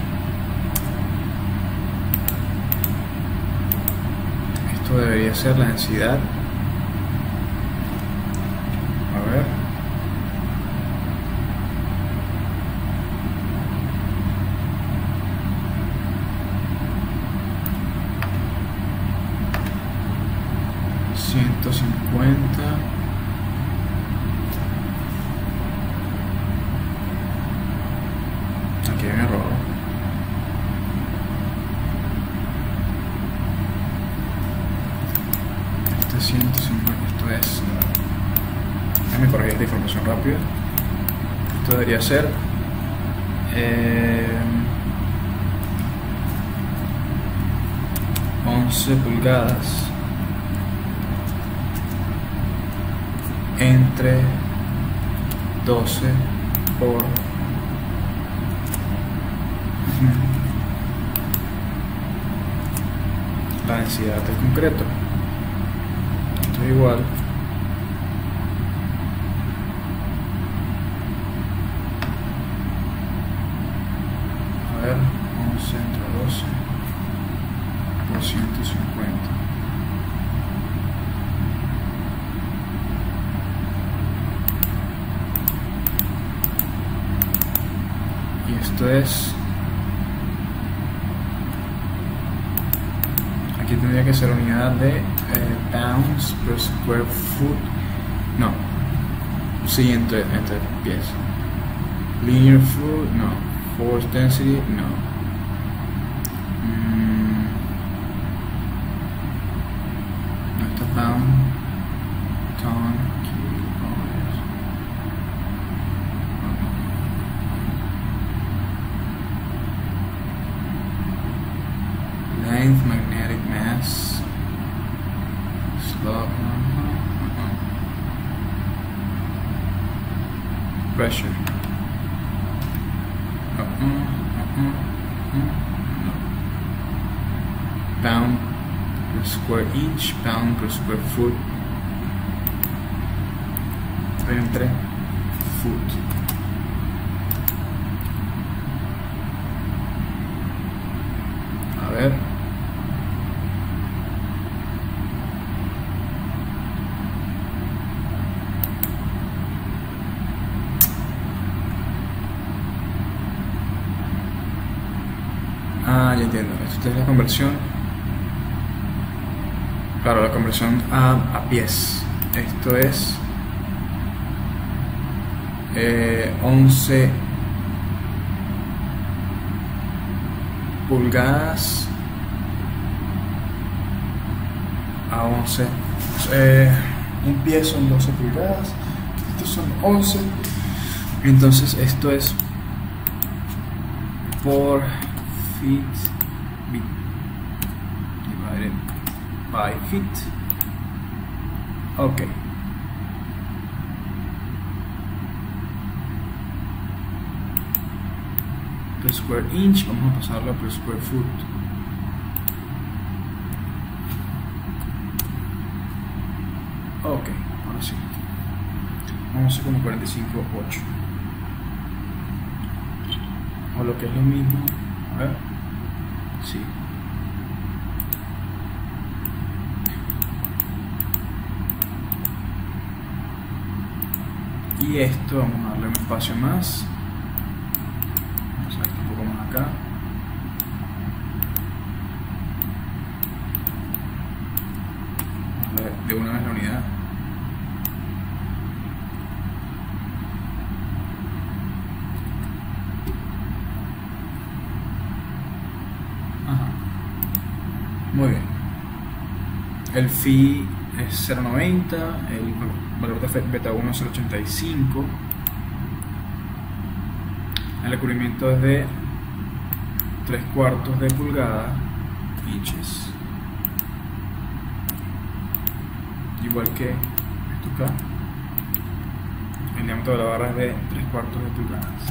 Esto debería ser la densidad. A ver. Aquí hay un error. Este 150, esto es. Déjame corregir esta información rápida. Esto debería ser 11 pulgadas entre 12 por la densidad del concreto. Esto es igual a ver 11 entre 12 por 150. Y esto es, aquí tendría que ser unidad de pounds per square foot. No, sí, entre pies. Linear foot, no. Force density, no. No está pound, ton, kilograms. Length, magnetic mass, slope, pressure. No. Pound per square inch, pound per square foot. Entre foot. A ver. Ya entiendo. Esto es la conversión. Claro, la conversión a pies. Esto es 11 pulgadas a 11. Un pie son 12 pulgadas. Estos son 11. Entonces esto es por feet divided by feet. Ok. Per square inch, vamos a pasarlo a per square foot. Ok, ahora sí. Vamos a hacer como 45.8. O lo que es lo mismo. A ver. Sí. Y esto vamos a darle un espacio más. Vamos a ver un poco más acá. Vamos a ver de una vez la unidad. Muy bien. El phi es 0.90, el valor de beta 1 es 0.85. El recubrimiento es de 3/4 de pulgada, inches. Igual que esto acá. El diámetro de la barra es de 3/4 de pulgadas.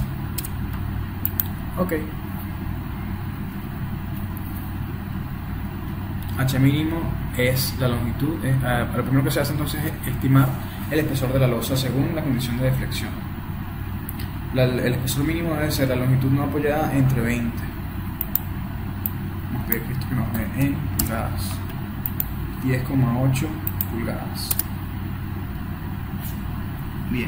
Ok. H mínimo es la longitud. Lo primero que se hace entonces es estimar el espesor de la losa según la condición de deflexión. El espesor mínimo debe ser la longitud no apoyada entre 20. Vamos a ver esto que nos ve en pulgadas. 10,8 pulgadas. Bien.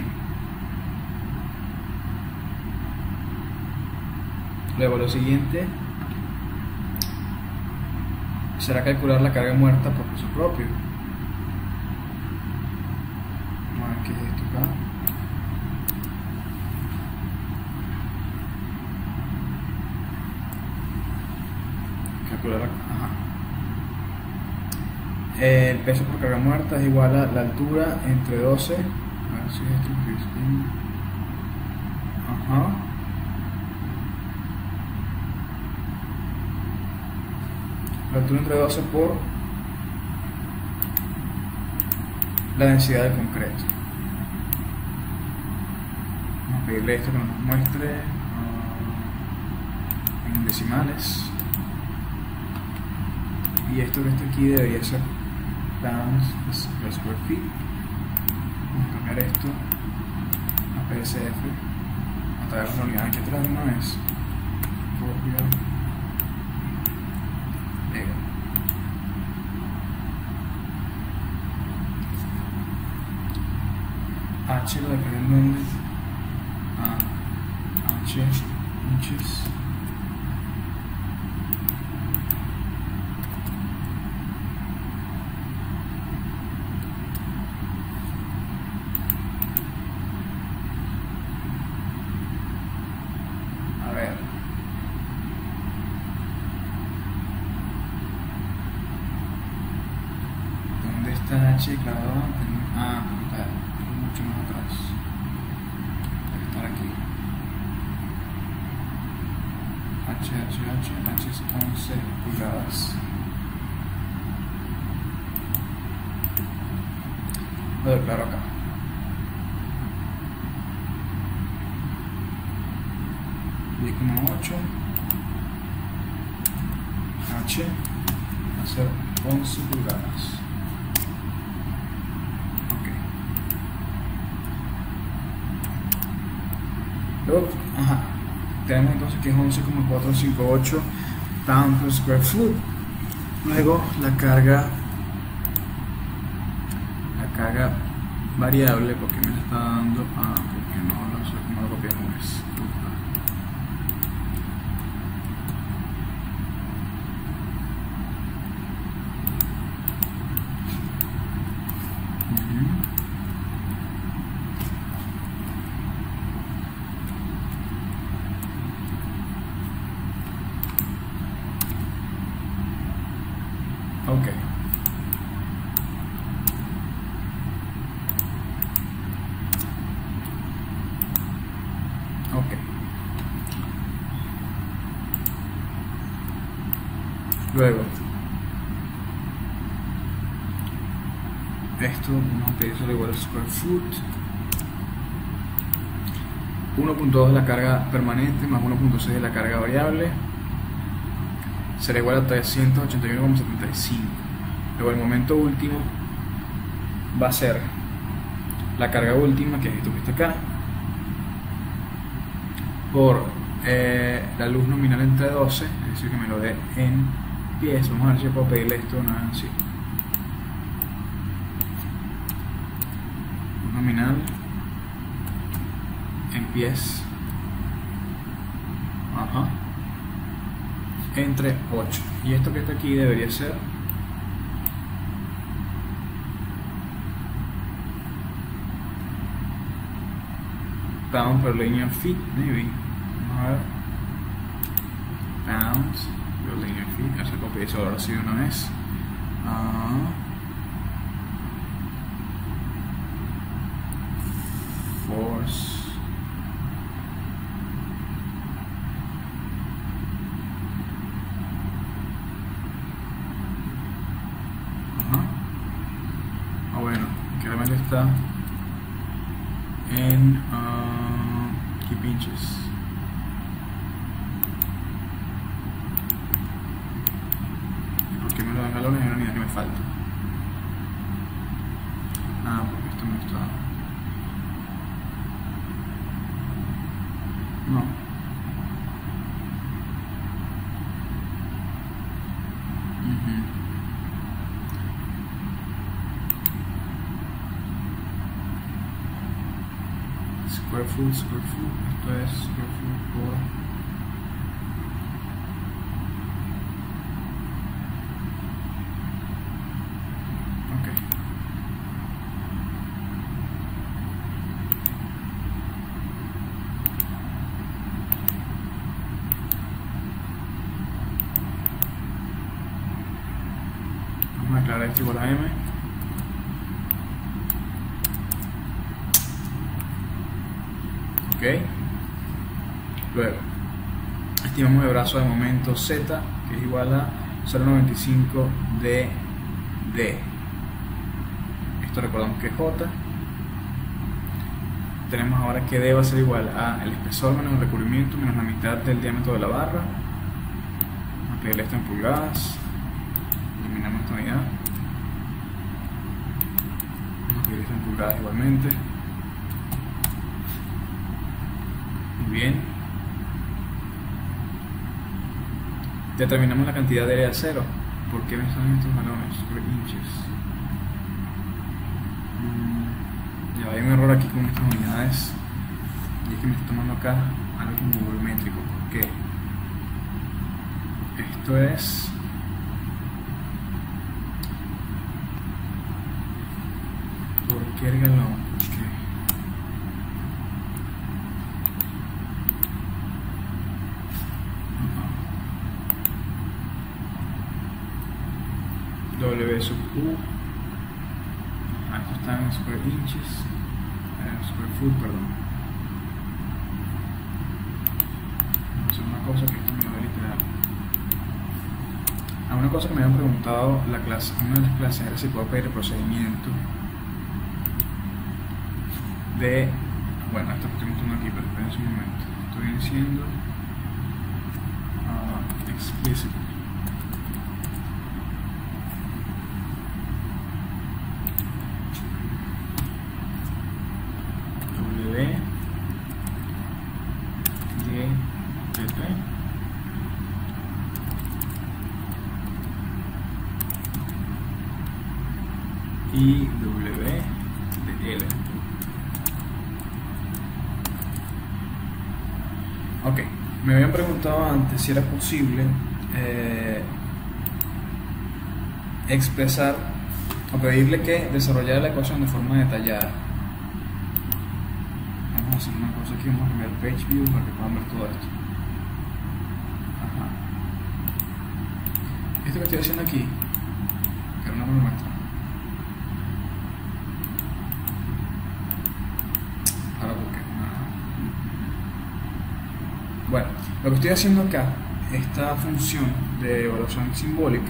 Luego lo siguiente será calcular la carga muerta por peso propio. Vamos a ver qué es esto acá. Calcular el peso por carga muerta es igual a la altura entre 12. A ver si es esto que es bien. Ajá. La altura entre 12 por la densidad del concreto. Vamos a pedirle esto que nos muestre en decimales. Y esto que está aquí debería ser pounds per square feet. Vamos a cambiar esto a PSF. A traer la unidad aquí atrás de una vez. Copia. Pega. H lo depende en donde. H inches. Está H clavado en está mucho más atrás. Debe estar aquí. H es 11 pulgadas. Lo declaro acá. $10,8 H va a ser 11 pulgadas. Luego, tenemos entonces que es 11,458 pounds per square foot. Luego la carga variable, porque me la está dando, porque no lo sé cómo lo copiamos. Ok. Luego, esto vamos a pedirlo igual a square foot. 1.2 de la carga permanente más 1.6 de la carga variable será igual a 381,75. Luego el momento último va a ser la carga última, que es esto que está acá, por la luz nominal entre 12, es decir, que me lo dé en pies. Vamos a ver si puedo pedirle esto una vez así. Luz nominal en pies. Entre 8. Y esto que está aquí debería ser pound per linear feet, maybe. Vamos a ver. Pounds per linear feet. Eso copié eso ahora sí de una vez. Force. Bueno, claramente está en keep inches. ¿Por qué me lo dan galones? falta. Porque esto no está. No. Square foot, esto es square foot por vamos a aclarar esto igual a m. Ok. Luego estimamos el brazo de momento z, que es igual a 0.95 de d. Esto recordamos que es j. Tenemos ahora que d va a ser igual a el espesor menos el recubrimiento menos la mitad del diámetro de la barra. Vamos a pedirle esto en pulgadas. Eliminamos esta unidad. Vamos a pedir esto en pulgadas igualmente. Muy bien. Determinamos la cantidad de área de acero. ¿Por qué me salen estos balones? Inches. Ya hay un error aquí con estas unidades. Y es que me estoy tomando acá algo como volumétrico. ¿Por qué? Esto es ¿por qué el galón? ¿Por qué? W sub U. Esto está en square inches, square foot, perdón. Vamos a hacer una cosa que esto me lo ve literal. Una cosa que me habían preguntado una de las clases era si puedo pedir el procedimiento de, bueno, esto que estoy mostrando aquí, pero esperen un momento. Estoy diciendo explicit. Y W de L. Ok, me habían preguntado antes si era posible expresar o pedirle que desarrollara la ecuación de forma detallada. Vamos a hacer una cosa aquí, vamos a cambiar page view para que puedan ver todo esto. Ajá. Esto que estoy haciendo aquí, que no me lo muestra. Bueno, lo que estoy haciendo acá, esta función de evaluación simbólica,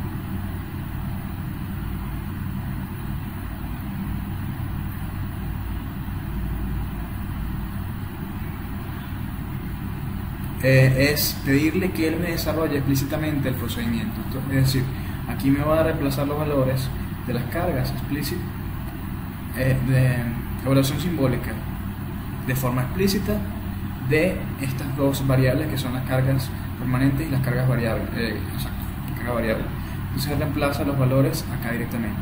es pedirle que él me desarrolle explícitamente el procedimiento. Entonces, es decir, aquí me va a reemplazar los valores de las cargas explícitas de evaluación simbólica de forma explícita de estas dos variables que son las cargas permanentes y las cargas variables. Carga variable. Entonces reemplaza los valores acá directamente.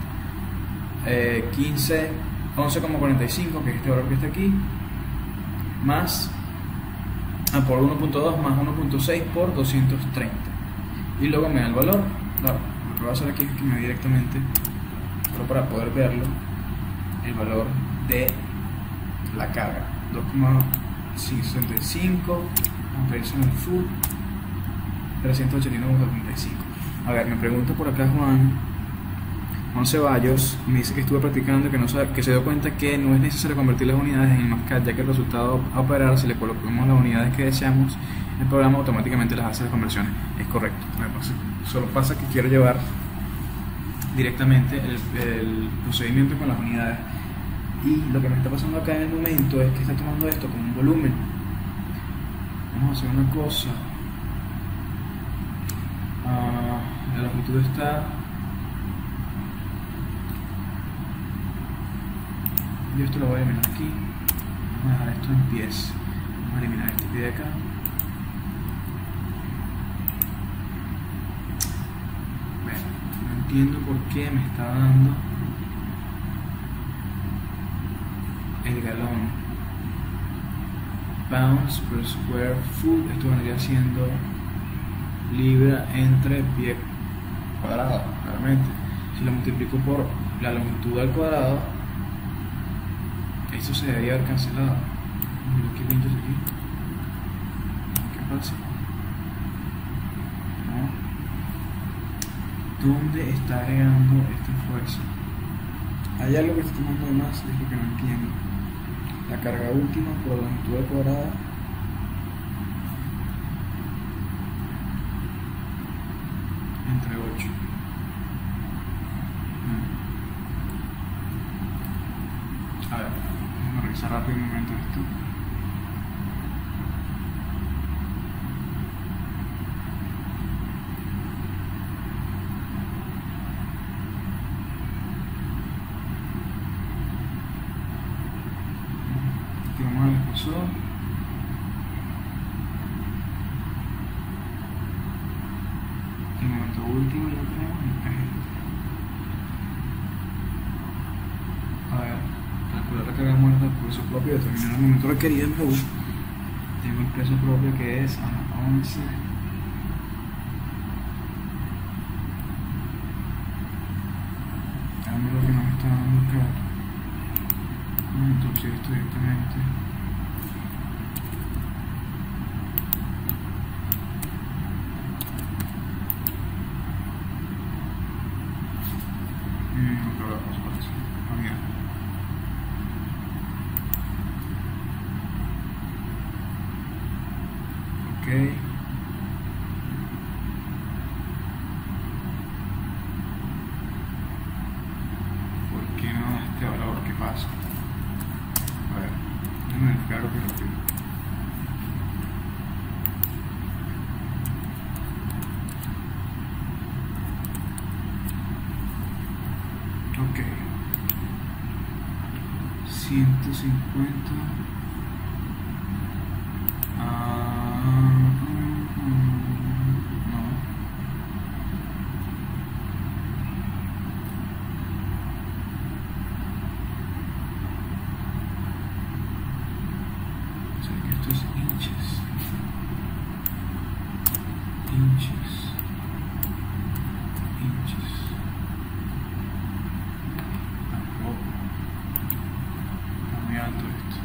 11,45, que es este valor que está aquí, más por 1.2 más 1.6 por 230. Y luego me da el valor. Claro, lo que voy a hacer aquí es que me da directamente, pero para poder verlo, el valor de la carga. 2,65, comparison of food, 389,75. A ver, me pregunta por acá Juan Ceballos, me dice que estuve practicando, que se dio cuenta que no es necesario convertir las unidades en MASCAD, ya que el resultado a operar, si le colocamos las unidades que deseamos, el programa automáticamente las hace las conversiones. Es correcto. Solo pasa que quiero llevar directamente el procedimiento con las unidades. Y lo que me está pasando acá en el momento es que está tomando esto como un volumen. Vamos a hacer una cosa. La longitud está Yo esto lo voy a eliminar aquí. Vamos a dejar esto en pies. Vamos a eliminar este pie de acá. Bueno, no entiendo por qué me está dando el galón. Pounds per square foot. Esto vendría siendo libra entre pie cuadrado, claramente. Si lo multiplico por la longitud al cuadrado, esto se debería haber cancelado. Mira qué pinches aquí. ¿Qué pasa? No. ¿Dónde está agregando esta fuerza? Hay algo que está tomando de más, es lo que no entiendo. La carga última por la longitud al cuadrado. Entre 8. A ver, vamos a revisar rápido un momento esto. Aquí vamos al expulsor. El momento último lo tenemos en cajeta. A ver, calcular la carga muerta por peso propio, determinar el momento requerido en U. Tengo el peso propio que es 11. Dame lo que nos está dando acá. Entonces esto directamente. No creo que pase por eso. Mira. Ok. ¿Por qué no da este valor? ¿Qué pasa? A ver, déjame verificar lo que rápido. Ok. 150. No. O sea que esto es inches. Inches. Tampoco. Está muy alto esto.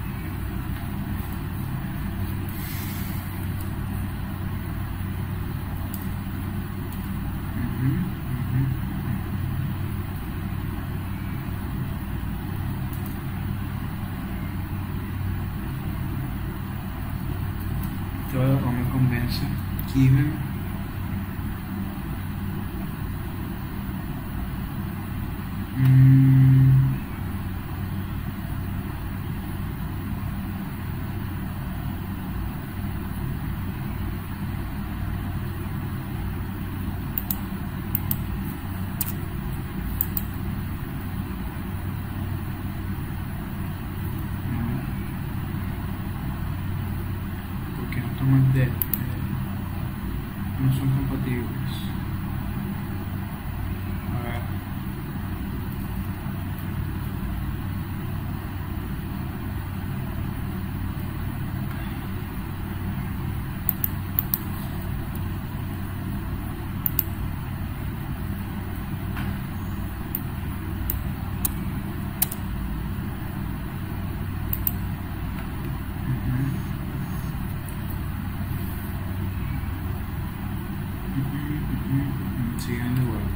Todo lo que me convence. Given porque no toman de no son compatibles. A ver. Sigan de vuelta.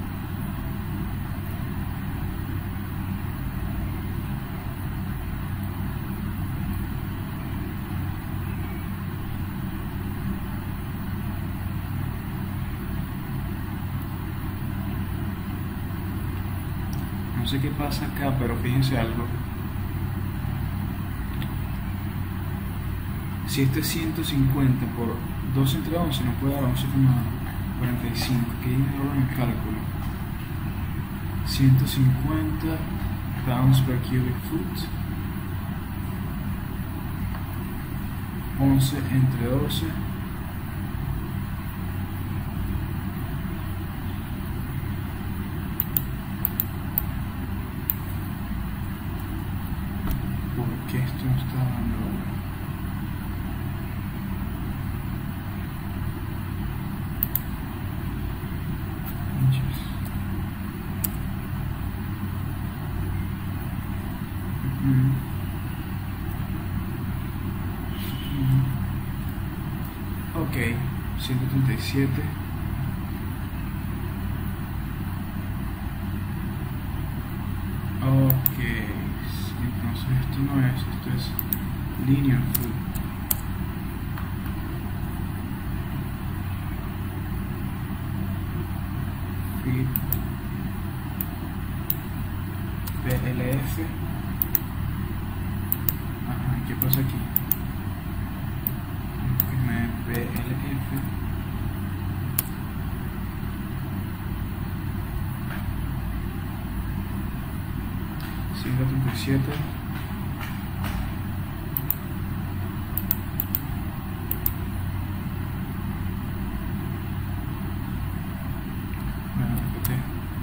No sé qué pasa acá, pero fíjense algo. Si este es 150 por 2 entre 11, no puede dar 11,45. Aquí me roban el cálculo. 150, pounds per cubic foot, 11 entre 12, ¿por qué esto no está dando ahora? Inches. Ok, 137. Ok, entonces esto no es, esto es linear foot. Feet PLF. Ajá, ¿qué pasa aquí? PLF. $137. Bueno, repite.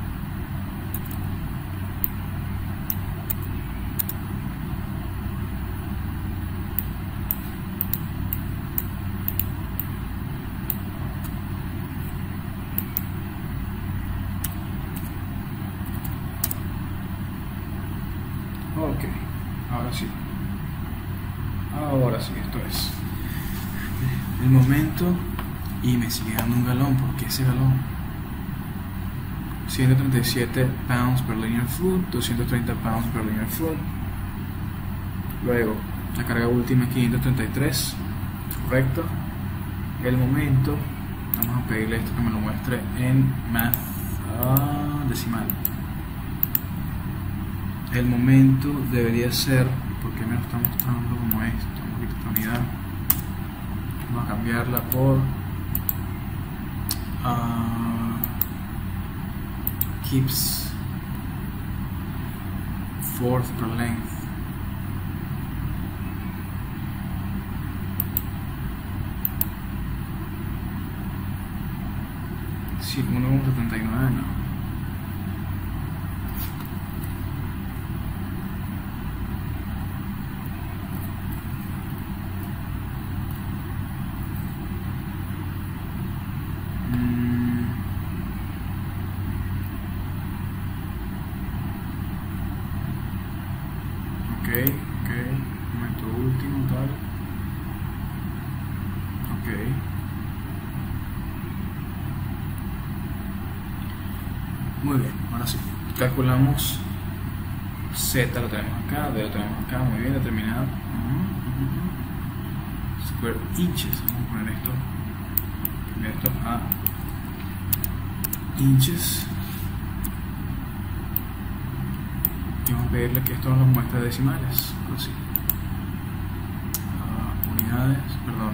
Ok, ahora sí. Ahora sí, esto es el momento. Y me sigue dando un galón. ¿Por qué ese galón? 137 pounds per linear foot, 230 pounds per linear foot. Luego, la carga última 533. Correcto. El momento, vamos a pedirle esto que me lo muestre en math decimal. El momento debería ser, porque me lo está mostrando como esto, esta unidad. Vamos a cambiarla por keeps fourth per length. Sí, 1,79 no. Ok, momento último, tal. Ok. Muy bien, ahora sí. Calculamos Z, lo tenemos acá, D lo tenemos acá, muy bien, determinado. Square inches, vamos a poner esto. Cambiar esto a inches. Y vamos a pedirle que esto nos muestre decimales, así. Unidades, perdón,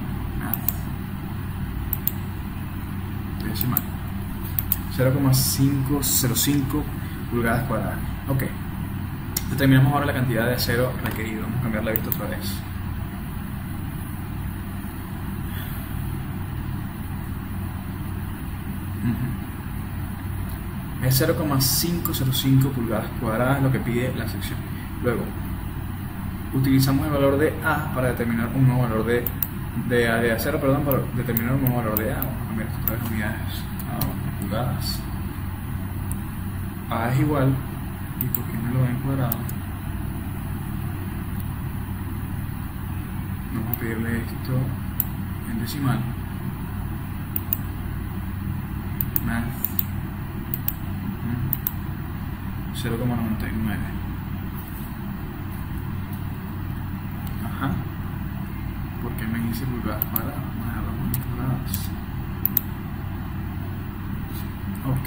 decimal. 0,505 pulgadas cuadradas. Ok. Determinamos ahora la cantidad de acero requerido. Vamos a cambiar la vista otra vez. Es 0,505 pulgadas cuadradas lo que pide la sección. Luego, utilizamos el valor de A para determinar un nuevo valor de acero, perdón, para determinar un nuevo valor de A. Vamos a cambiar estas tres unidades a pulgadas. A es igual, ¿y por qué me lo ven cuadrado? Vamos a pedirle esto en decimal. Math 0,99. Ajá. ¿Por qué me dice pulgadas cuadradas? Vamos a dejarlo en pulgadas. Ok.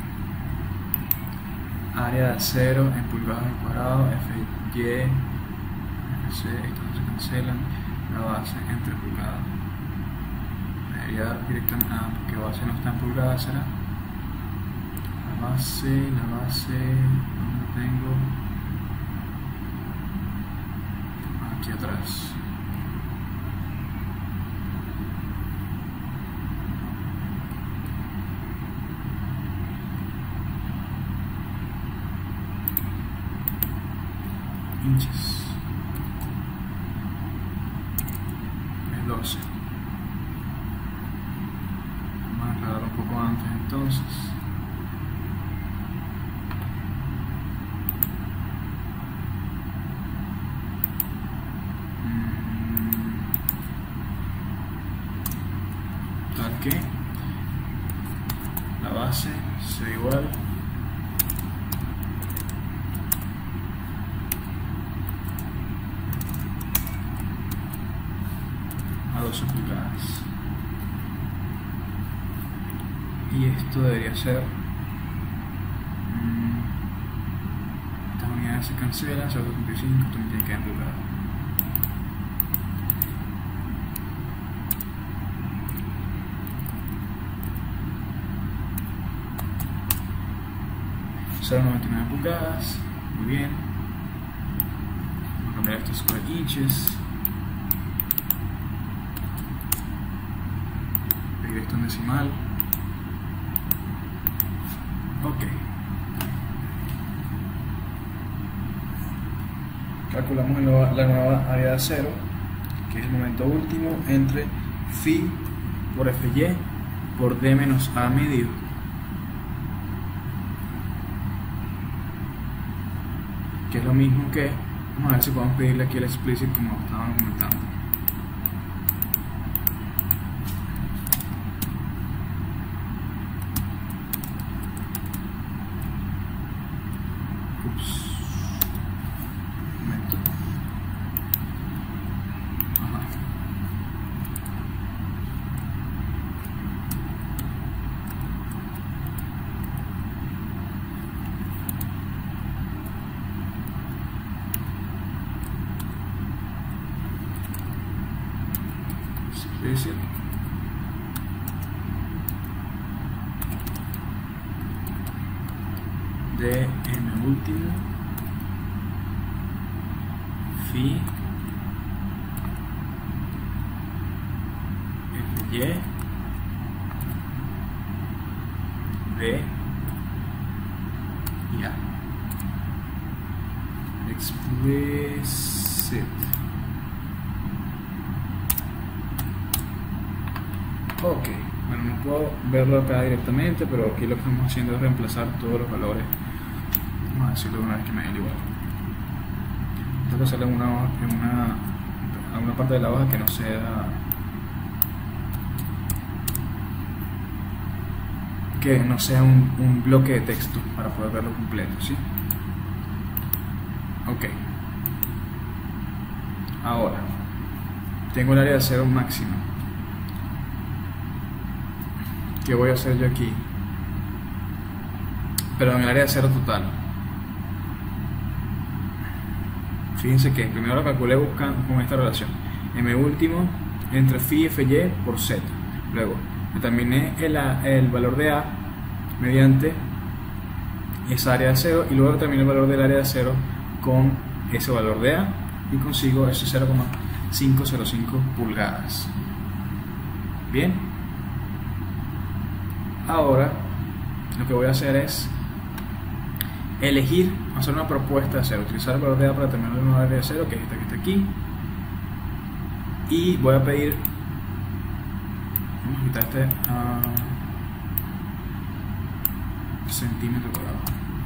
Área de acero en pulgadas al cuadrado, FY, FC, estos no se cancelan. La base entre pulgadas. Debería dar directamente A, porque base no está en pulgadas, será. La base, ¿dónde la tengo? inches. Es 12. Vamos a aclarar un poco antes entonces. Tal que la base sea igual a 12 pulgadas. Y esto debería ser, estas unidades se cancelan, 0.25, esto me tiene que quedar en pulgadas. Son 99 pulgadas, muy bien. Vamos a cambiar esto a square inches. Pedir esto en decimal. Ok. Calculamos la nueva área de acero, que es el momento último entre phi por FY por D menos A medio. Que es lo mismo que, vamos a ver si podemos pedirle aquí el explicit como estaban comentando. De M último phi FY D y A. Explicit. Ok, bueno, no puedo verlo acá directamente, pero aquí lo que estamos haciendo es reemplazar todos los valores. Vamos a decirlo una vez que me den igual. Tengo que hacerle a una parte de la hoja que no sea un bloque de texto para poder verlo completo, ¿sí? Ok. Ahora tengo el área de acero máxima. ¿Qué voy a hacer yo aquí? Pero en el área de acero total. Fíjense que primero lo calculé buscando con esta relación. M último entre phi FY por Z. Luego determiné el valor de A mediante esa área de acero y luego determiné el valor del área de acero con ese valor de A y consigo ese 0,505 pulgadas. Bien. Ahora lo que voy a hacer es elegir, hacer una propuesta de acero, utilizar el valor de A para determinar una área de acero, que es esta que está aquí, y voy a pedir, vamos a quitar este centímetro cuadrado.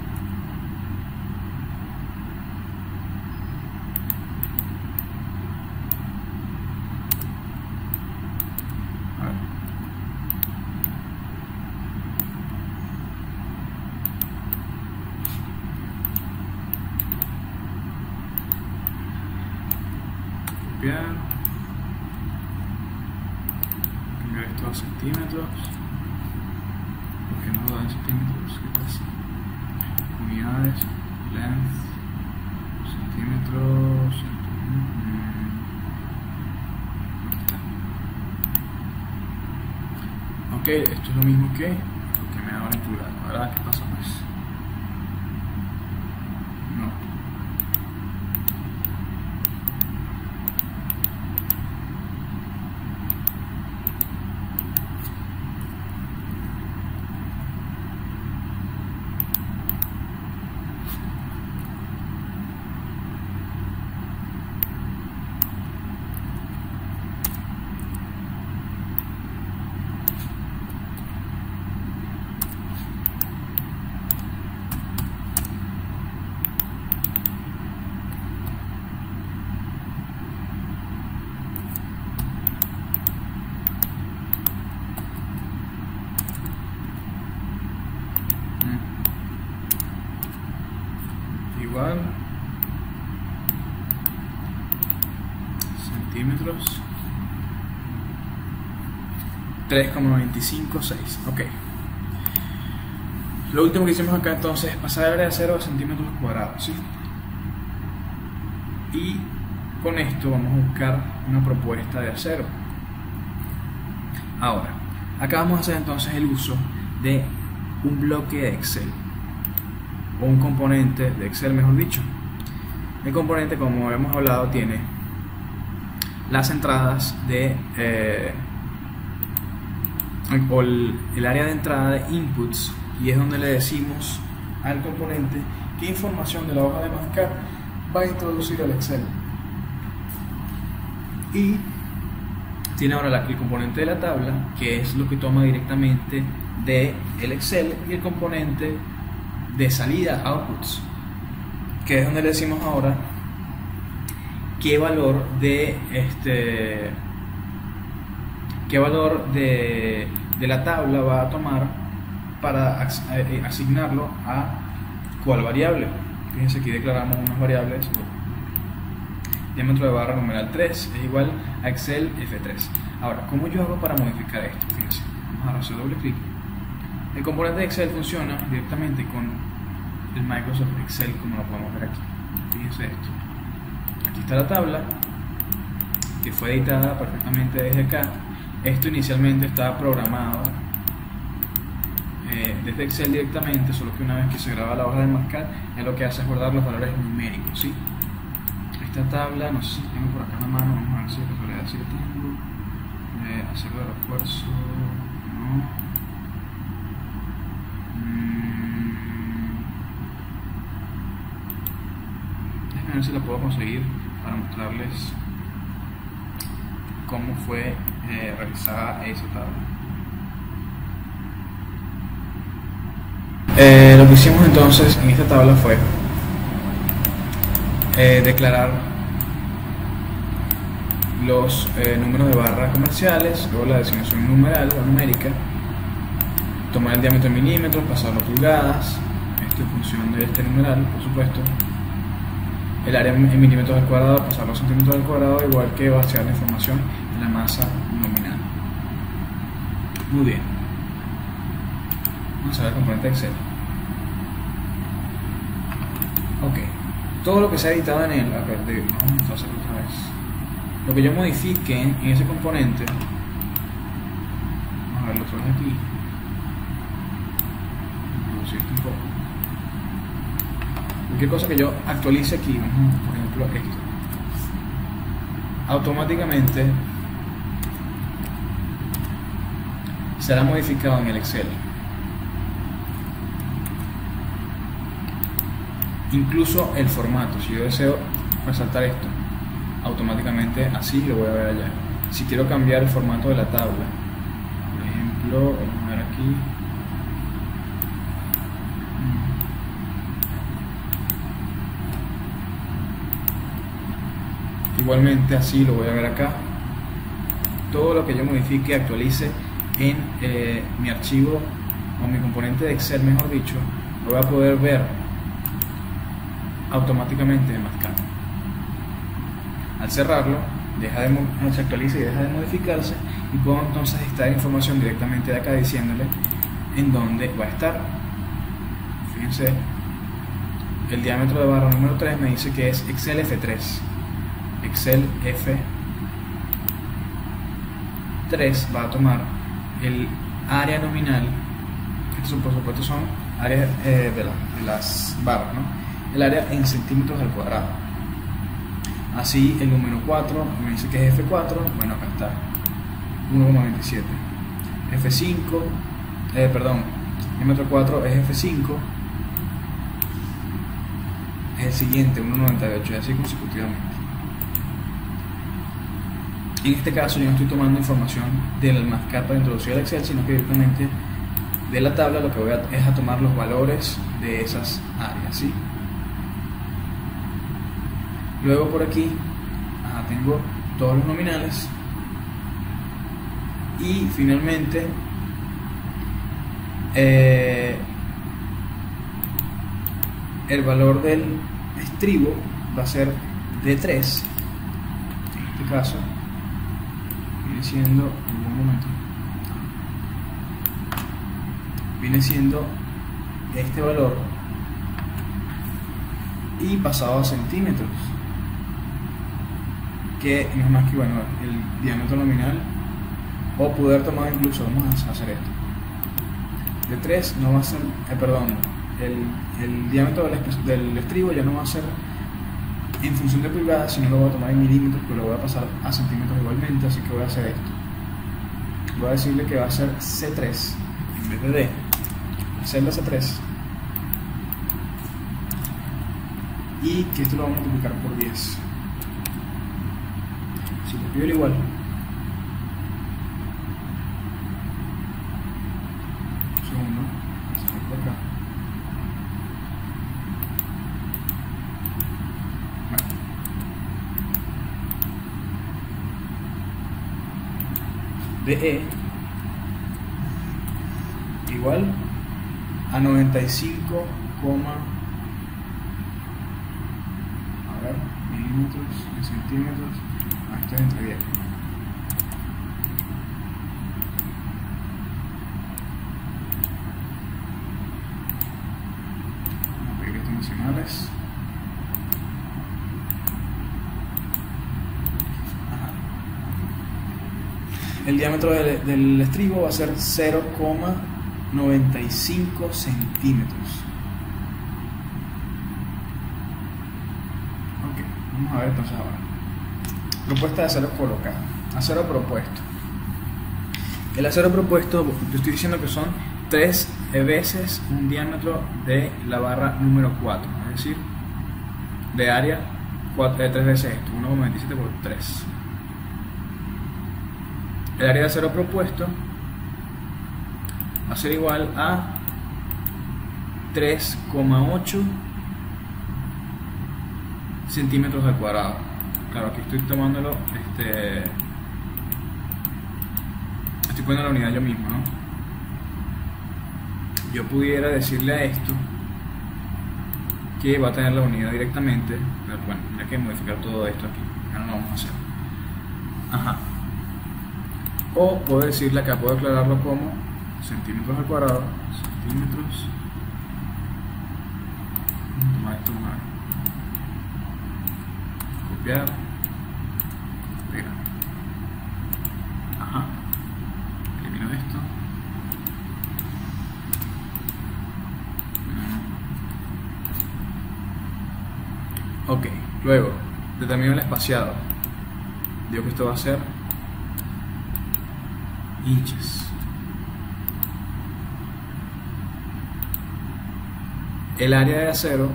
Cambiar esto a centímetros, porque no lo da en centímetros, ¿qué pasa? Unidades, length, centímetros, ok, esto es lo mismo que lo que me da ahora en pulgadas. Ahora, ¿qué pasa pues? No. centímetros, 3,256. Ok. Lo último que hicimos acá entonces es pasar el área de 0 a centímetros cuadrados, ¿sí? Y con esto vamos a buscar una propuesta de acero. Ahora, acá vamos a hacer entonces el uso de un bloque de Excel, o un componente de Excel, mejor dicho. El componente, como hemos hablado, tiene las entradas de o el área de entrada de inputs, y es donde le decimos al componente qué información de la hoja de mascar va a introducir al Excel. Y tiene ahora el componente de la tabla, que es lo que toma directamente de el Excel, y el componente de salida, outputs, que es donde le decimos ahora qué valor de la tabla va a tomar para asignarlo a cuál variable. Fíjense, aquí declaramos unas variables. Diámetro de barra numeral 3 es igual a Excel F3. Ahora, ¿cómo yo hago para modificar esto? Fíjense, vamos a hacer doble clic. El componente de Excel funciona directamente con el Microsoft Excel, como lo podemos ver aquí. Fíjense esto. Aquí está la tabla, que fue editada perfectamente desde acá. Esto inicialmente estaba programado desde Excel directamente, solo que una vez que se graba la hoja de mascar, es lo que hace es guardar los valores numéricos, ¿sí? Esta tabla, no sé si tengo por acá en la mano, vamos a ver si de casualidad sí lo tengo. Hacerlo de refuerzo, no. Déjenme ver si la puedo conseguir para mostrarles cómo fue realizada esa tabla. Lo que hicimos entonces en esta tabla fue declarar los números de barra comerciales, luego la designación numeral o numérica, tomar el diámetro en milímetros, pasarlo a pulgadas, esto en función de este numeral, por supuesto, el área en milímetros al cuadrado, pasarlo a centímetros al cuadrado, igual que vaciar la información en la masa nominal. Muy bien, vamos a ver el componente de Excel. Ok, todo lo que se ha editado en él, a ver, vamos a hacerlo otra vez. Lo que yo modifique en ese componente, vamos a verlo otra vez aquí, reducir esto un poco. Cualquier cosa que yo actualice aquí, por ejemplo esto, automáticamente será modificado en el Excel. Incluso el formato, si yo deseo resaltar esto, automáticamente así lo voy a ver allá. Si quiero cambiar el formato de la tabla, por ejemplo, vamos a ver aquí, igualmente así lo voy a ver acá. Todo lo que yo modifique, actualice en mi archivo o mi componente de Excel, mejor dicho, lo voy a poder ver automáticamente enmascado. Al cerrarlo, se actualiza y deja de modificarse, y puedo entonces extraer información directamente de acá diciéndole en dónde va a estar. Fíjense, el diámetro de barra número 3 me dice que es Excel F3. Excel F3 va a tomar el área nominal, estos por supuesto son áreas de las barras, ¿no? El área en centímetros al cuadrado. Así el número 4 me dice que es F4, bueno, acá está 1,27. F5, perdón, diámetro 4 es F5, es el siguiente, 1,98, y así consecutivamente. En este caso yo no estoy tomando información del enmascar para introducir al Excel, sino que directamente de la tabla lo que voy es a tomar los valores de esas áreas, ¿sí? Luego por aquí tengo todos los nominales, y finalmente el valor del estribo va a ser de 3 en este caso viene siendo, un momento, viene siendo este valor y pasado a centímetros, que no es más que, bueno, el diámetro nominal, o poder tomar incluso, vamos a hacer esto, de 3 no va a ser, perdón, el diámetro del estribo ya no va a ser en función de pulgadas, sino lo voy a tomar en milímetros, pero lo voy a pasar a centímetros igualmente, así que voy a hacer esto. Voy a decirle que va a ser C3 en vez de D, celda C3, y que esto lo vamos a multiplicar por 10. Si le pido el igual, un segundo, vamos a ver por acá. DE igual a 95, a ver, milímetros en centímetros, esto es entre 10. Vamos a pedir estos decimales. El diámetro del estribo va a ser 0,95 centímetros. Ok, vamos a ver entonces ahora. Propuesta de acero colocado. Acero propuesto. El acero propuesto, yo estoy diciendo que son 3 veces un diámetro de la barra número 4. Es decir, de área 3 veces esto, 1,97 por 3. El área de acero propuesto va a ser igual a 3,8 centímetros al cuadrado. Claro, aquí estoy tomándolo, estoy poniendo la unidad yo mismo, ¿no? Yo pudiera decirle a esto que va a tener la unidad directamente, pero bueno, hay que modificar todo esto aquí, ahora no lo vamos a hacer. Ajá. O puedo decirle acá, puedo aclararlo como centímetros al cuadrado, centímetros, tomar esto una vez, copiar, pegar, ajá, elimino esto, ok, luego determino el espaciado, digo que esto va a ser inches. El área de acero,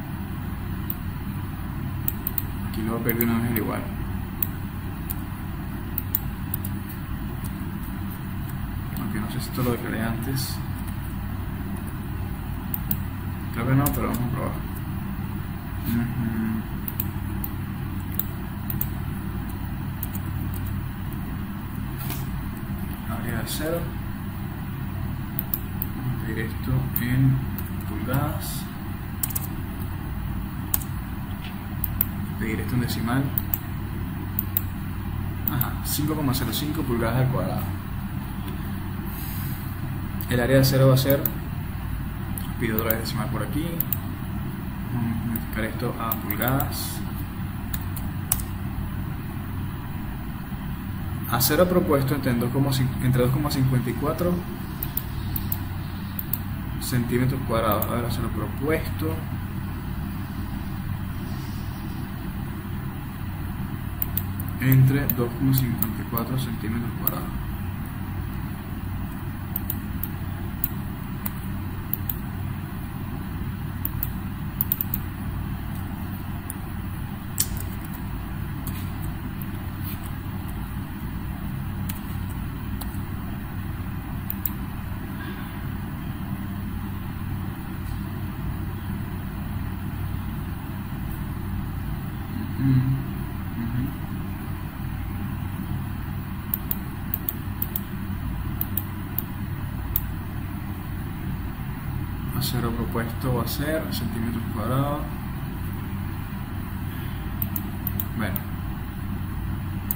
aquí lo perdí una vez el igual. Aunque no sé si esto lo declaré antes. Creo que no, pero vamos a probar. Acero. Vamos a pedir esto en pulgadas, pedir esto en decimal, 5,05 pulgadas al cuadrado. El área de acero va a ser, pido otra vez decimal por aquí, vamos a modificar esto a pulgadas. Acero propuesto entre 2,54 centímetros cuadrados. A ver, acero propuesto entre 2,54 centímetros cuadrados. Acero propuesto va a ser centímetros cuadrados. Bueno,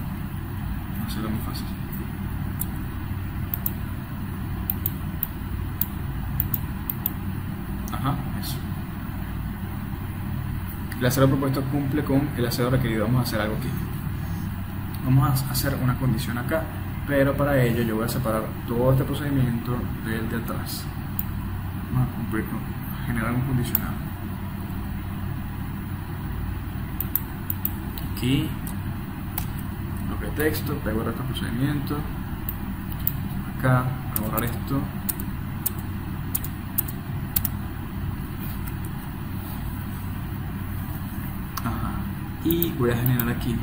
hacerlo muy fácil. Ajá, eso. El acero propuesto cumple con el acero requerido. Vamos a hacer algo aquí. Vamos a hacer una condición acá, pero para ello yo voy a separar todo este procedimiento del de atrás. Vamos a cumplir con generar un condicional. Aquí, bloque de texto, pego el resto del procedimiento. Acá, voy a borrar esto. Ajá. Y voy a generar aquí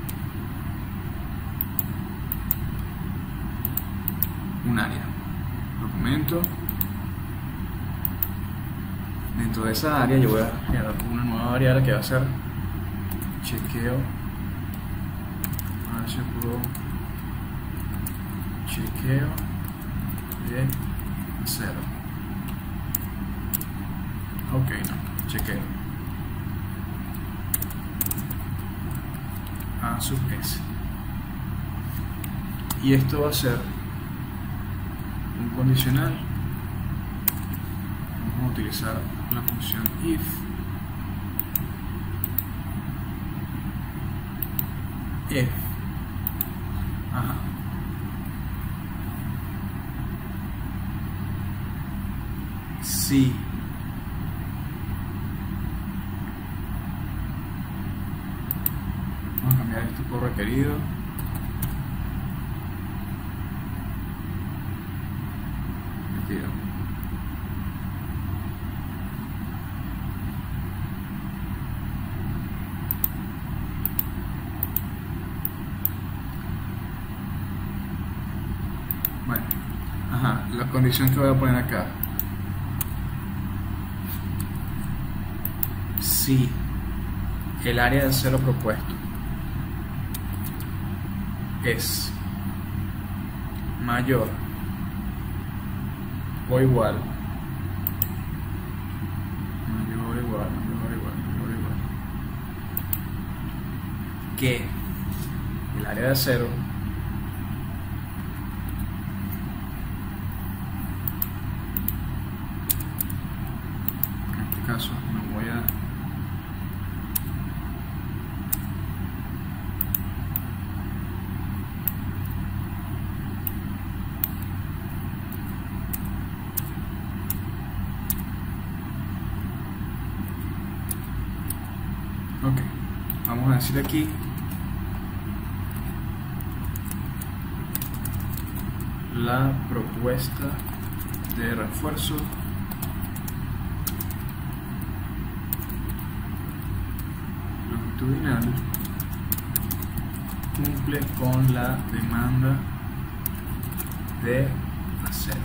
un área. Documento. Dentro de esa área yo voy a generar una nueva variable que va a ser chequeo. A ver si puedo. Chequeo de 0. Ok, no, chequeo A sub S. Y esto va a ser un condicional. Vamos a utilizar la función if. If. Ajá. Si vamos a cambiar esto por requerido. Retiro. Bueno, ajá, la condición que voy a poner acá. Si el área del cero propuesto es mayor o igual, que el área de cero, en este caso no voy a ok, vamos a decir aquí la propuesta de refuerzo longitudinal cumple con la demanda de acero.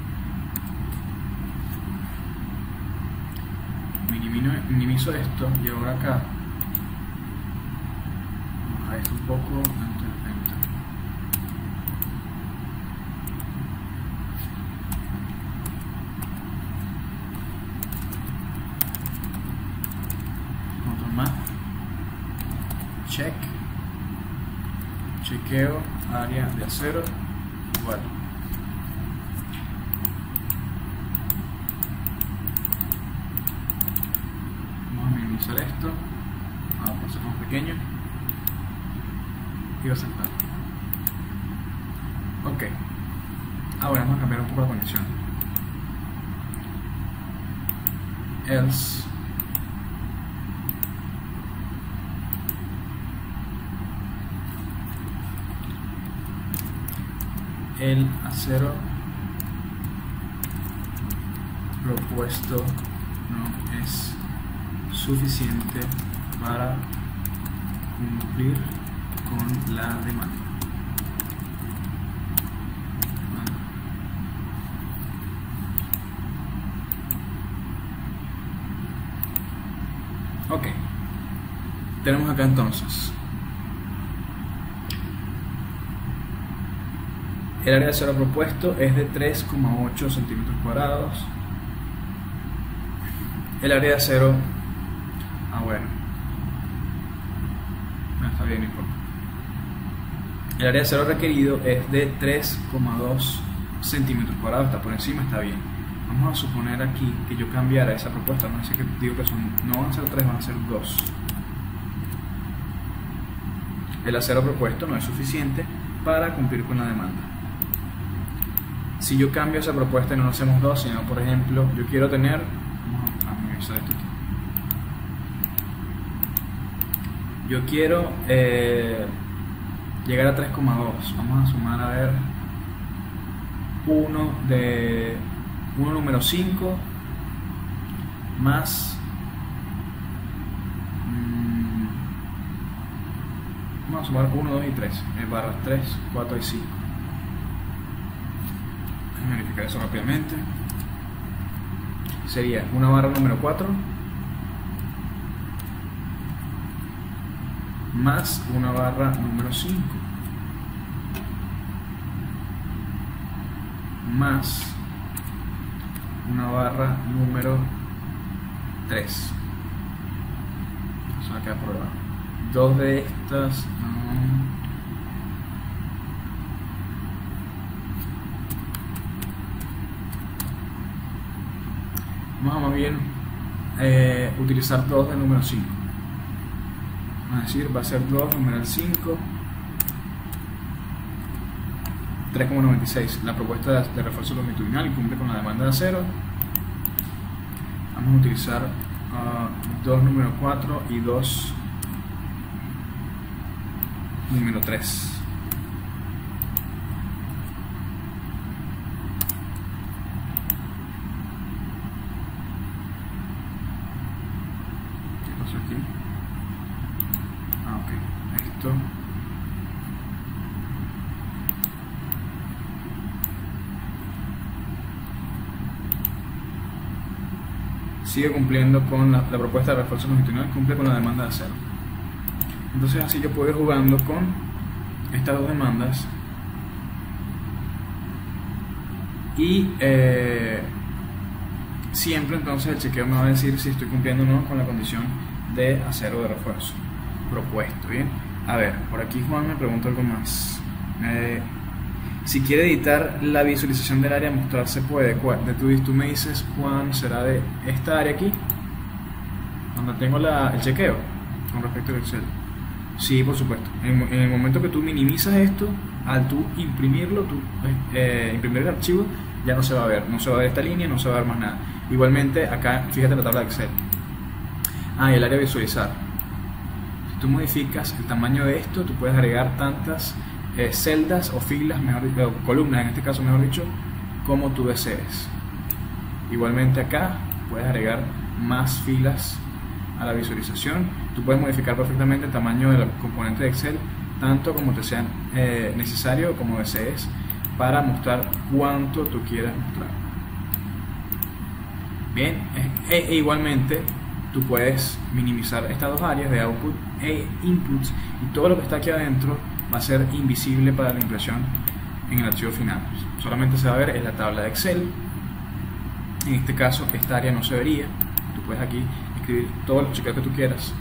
Minimizo esto y ahora acá vamos a esto un poco antes de enter. Otro más. Check. Chequeo área de acero igual. Vamos a minimizar esto. Vamos a hacer más pequeño. Y va a saltar. Ok. Ahora vamos a cambiar un poco la condición. Else el acero propuesto no es suficiente para cumplir con la demanda. Ok, tenemos acá entonces el área de acero propuesto es de 3,8 centímetros cuadrados. El área de acero, bueno, no está bien, no importa. El área de acero requerido es de 3,2 centímetros cuadrados, está por encima, está bien. Vamos a suponer aquí que yo cambiara esa propuesta, no sé que digo que no van a ser 3, van a ser 2. El acero propuesto no es suficiente para cumplir con la demanda. Si yo cambio esa propuesta y no lo hacemos 2, sino por ejemplo, yo quiero tener, vamos a minimizar esto aquí. Yo quiero llegar a 3,2. Vamos a sumar, a ver, 1 número 5 más vamos a sumar 1, 2 y 3, barras 3, 4 y 5. Voy a verificar eso rápidamente. Sería una barra número 4 más una barra número 5 más una barra número 3. Eso va a quedar por debajo. Dos de estas vamos a más bien utilizar 2 del número 5. Vamos a decir, va a ser 2 numeral 5, 3,96. La propuesta de refuerzo longitudinal cumple con la demanda de acero. Vamos a utilizar 2 número 4 y 2 número 3. ¿Qué pasó aquí? Ok, esto sigue cumpliendo con la propuesta de refuerzo longitudinal, cumple con la demanda de acero. Entonces así yo puedo ir jugando con estas dos demandas y siempre entonces el chequeo me va a decir si estoy cumpliendo o no con la condición de acero de refuerzo propuesto. Bien, a ver, por aquí Juan me pregunta algo más. Si quiere editar la visualización del área, mostrar se puede. Tú me dices, Juan, será de esta área aquí donde tengo el chequeo con respecto al Excel. Sí, por supuesto. En el momento que tú minimizas esto, al tú imprimirlo, imprimir el archivo, ya no se va a ver. No se va a ver esta línea, no se va a ver más nada. Igualmente, acá, fíjate en la tabla de Excel. Y el área de visualizar. Si tú modificas el tamaño de esto, tú puedes agregar tantas celdas o filas, o columnas en este caso, mejor dicho, como tú desees. Igualmente acá, puedes agregar más filas a la visualización. Tú puedes modificar perfectamente el tamaño del componente de Excel tanto como te sea necesario, como desees, para mostrar cuánto tú quieras mostrar. Bien, igualmente tú puedes minimizar estas dos áreas de output e inputs, y todo lo que está aquí adentro va a ser invisible para la impresión en el archivo final. Solamente se va a ver en la tabla de Excel. En este caso esta área no se vería. Tú puedes aquí escribir todos los chequeos que tú quieras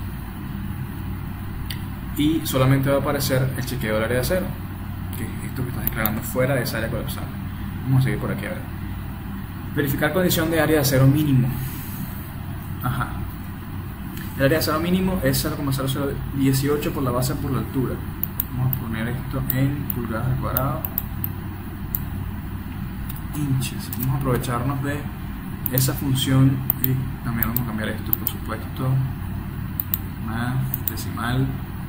y solamente va a aparecer el chequeo del área de acero, que es esto que estás declarando fuera de esa área colapsable. Vamos a seguir por aquí a ver. Verificar condición de área de acero mínimo. El área de acero mínimo es 0,0018 por la base por la altura. Vamos a poner esto en pulgadas al cuadrado, inches. Vamos a aprovecharnos de esa función y también vamos a cambiar esto, por supuesto, más decimal,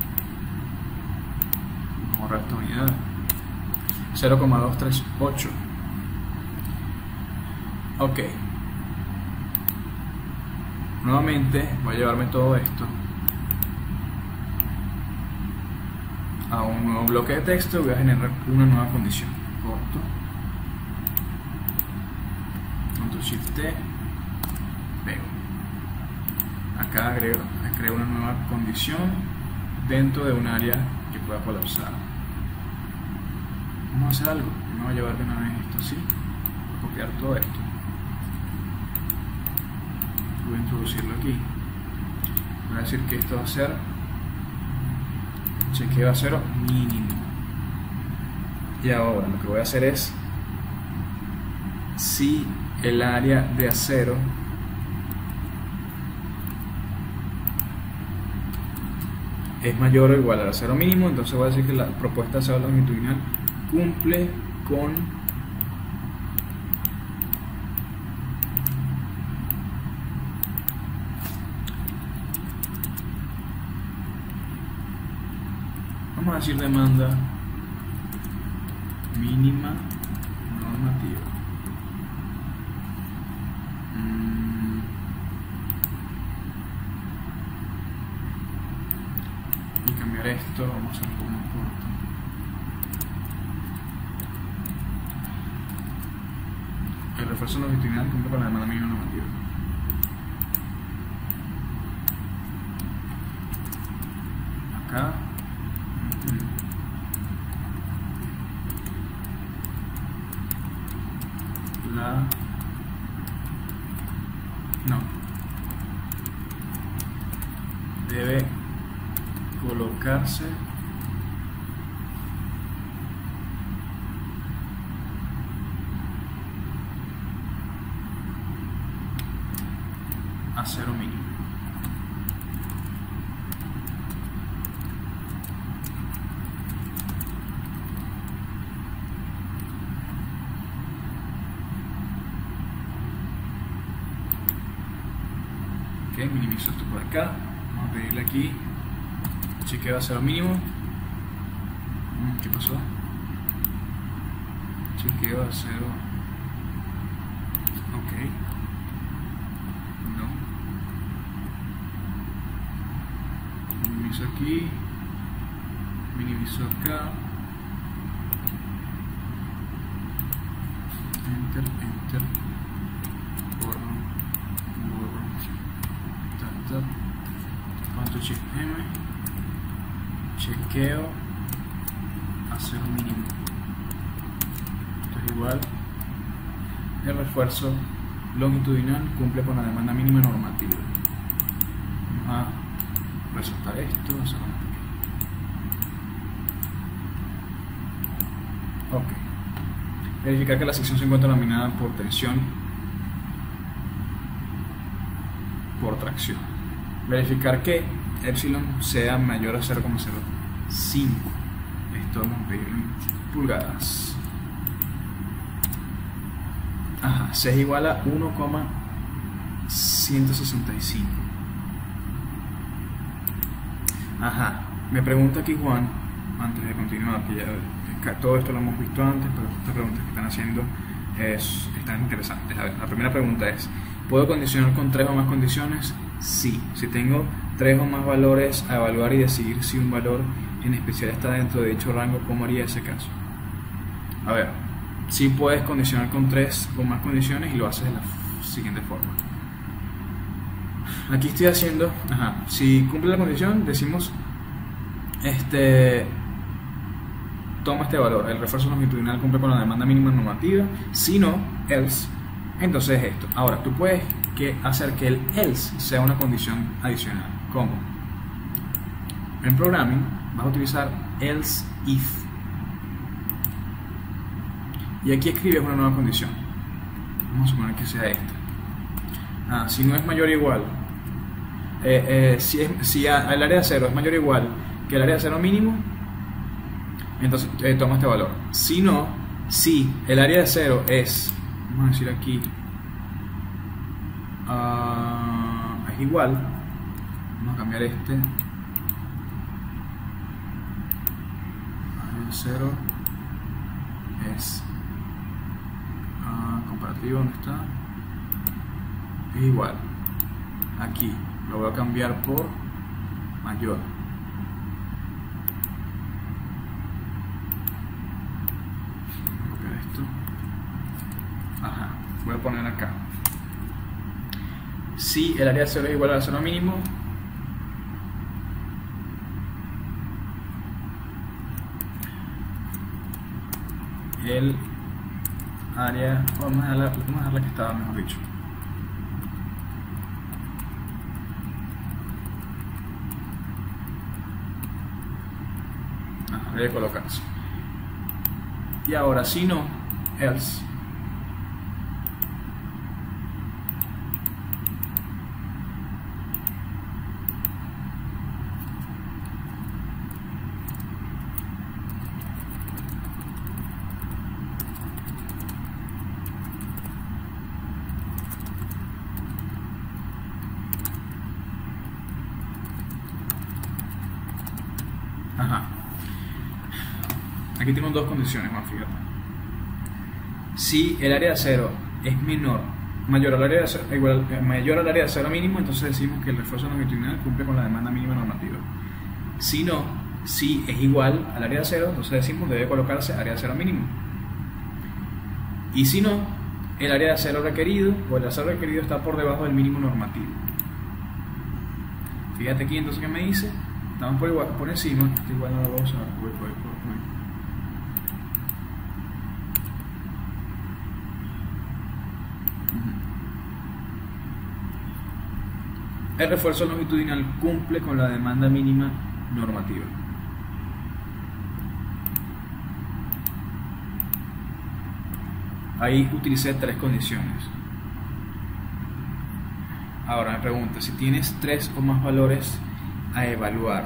vamos a borrar esta unidad, 0,238. Ok, nuevamente voy a llevarme todo esto a un nuevo bloque de texto y voy a generar una nueva condición. Corto, Shift T, pego. Acá creo una nueva condición dentro de un área que pueda colapsar. Vamos a hacer algo. Me voy a llevar de una vez esto así, voy a copiar todo esto, voy a introducirlo aquí. Voy a decir que esto va a ser chequeo a cero mínimo. Y ahora lo que voy a hacer es, si el área de acero es mayor o igual al acero mínimo, entonces voy a decir que la propuesta de acero longitudinal cumple con vamos a decir demanda mínima normativa. Y cambiar esto, vamos a hacer un poco más corto. El refuerzo longitudinal cumple con la demanda mínima normativa. Acá no debe colocarse a cero mínimo. Minimizo esto por acá, vamos a pedirle aquí chequeo a cero mínimo. ¿Qué pasó? Chequeo a cero. Ok, no, minimizo aquí, minimizo acá, enter, enter, borro, Ctrl M, chequeo a cero mínimo. Esto es igual. El refuerzo longitudinal cumple con la demanda mínima normativa. Vamos a resaltar esto. Ok. Verificar que la sección se encuentra dominada por tensión por tracción. Verificar que epsilon sea mayor a 0,05. Esto vamos a pedirlo en pulgadas. Ajá, C es igual a 1,165. Ajá, me pregunta aquí Juan, antes de continuar, que ya todo esto lo hemos visto antes, pero estas preguntas que están haciendo están interesantes. A ver, la primera pregunta es: ¿puedo condicionar con 3 o más condiciones? Sí. Si tengo 3 o más valores a evaluar y decidir si un valor en especial está dentro de dicho rango, ¿cómo haría ese caso? A ver, sí puedes condicionar con 3 o más condiciones y lo haces de la siguiente forma. Aquí estoy haciendo, si cumple la condición, decimos toma este valor, el refuerzo longitudinal cumple con la demanda mínima normativa. Si no, else, entonces esto. Ahora, tú puedes hacer que el else sea una condición adicional. ¿Cómo? En programming vas a utilizar else if, y aquí escribes una nueva condición. Vamos a suponer que sea esta. Si no es mayor o igual, si el área de 0 es mayor o igual que el área de 0 mínimo, entonces toma este valor. Si no, si el área de 0 es, vamos a decir aquí, es igual, vamos a cambiar este, área de 0 es comparativo, ¿dónde está? Es igual. Aquí lo voy a cambiar por mayor. Voy a copiar esto. Voy a poner acá. Si el área de 0 es igual al 0 mínimo, el área, vamos a dejar la que estaba, mejor dicho. Debe colocarse. Y ahora si no, else. Ajá. Aquí tenemos dos condiciones más, fíjate. Si el área de cero es mayor al área de cero, mayor al área de cero mínimo, entonces decimos que el refuerzo longitudinal cumple con la demanda mínima normativa. Si no, si es igual al área de cero, entonces decimos debe colocarse área de cero mínimo. Y si no, el área de cero requerido o el acero requerido está por debajo del mínimo normativo. Fíjate aquí entonces que me dice, estamos por encima, esto igual no lo vamos a ver. El refuerzo longitudinal cumple con la demanda mínima normativa. Ahí utilicé tres condiciones. Ahora me pregunta, si tienes tres o más valores a evaluar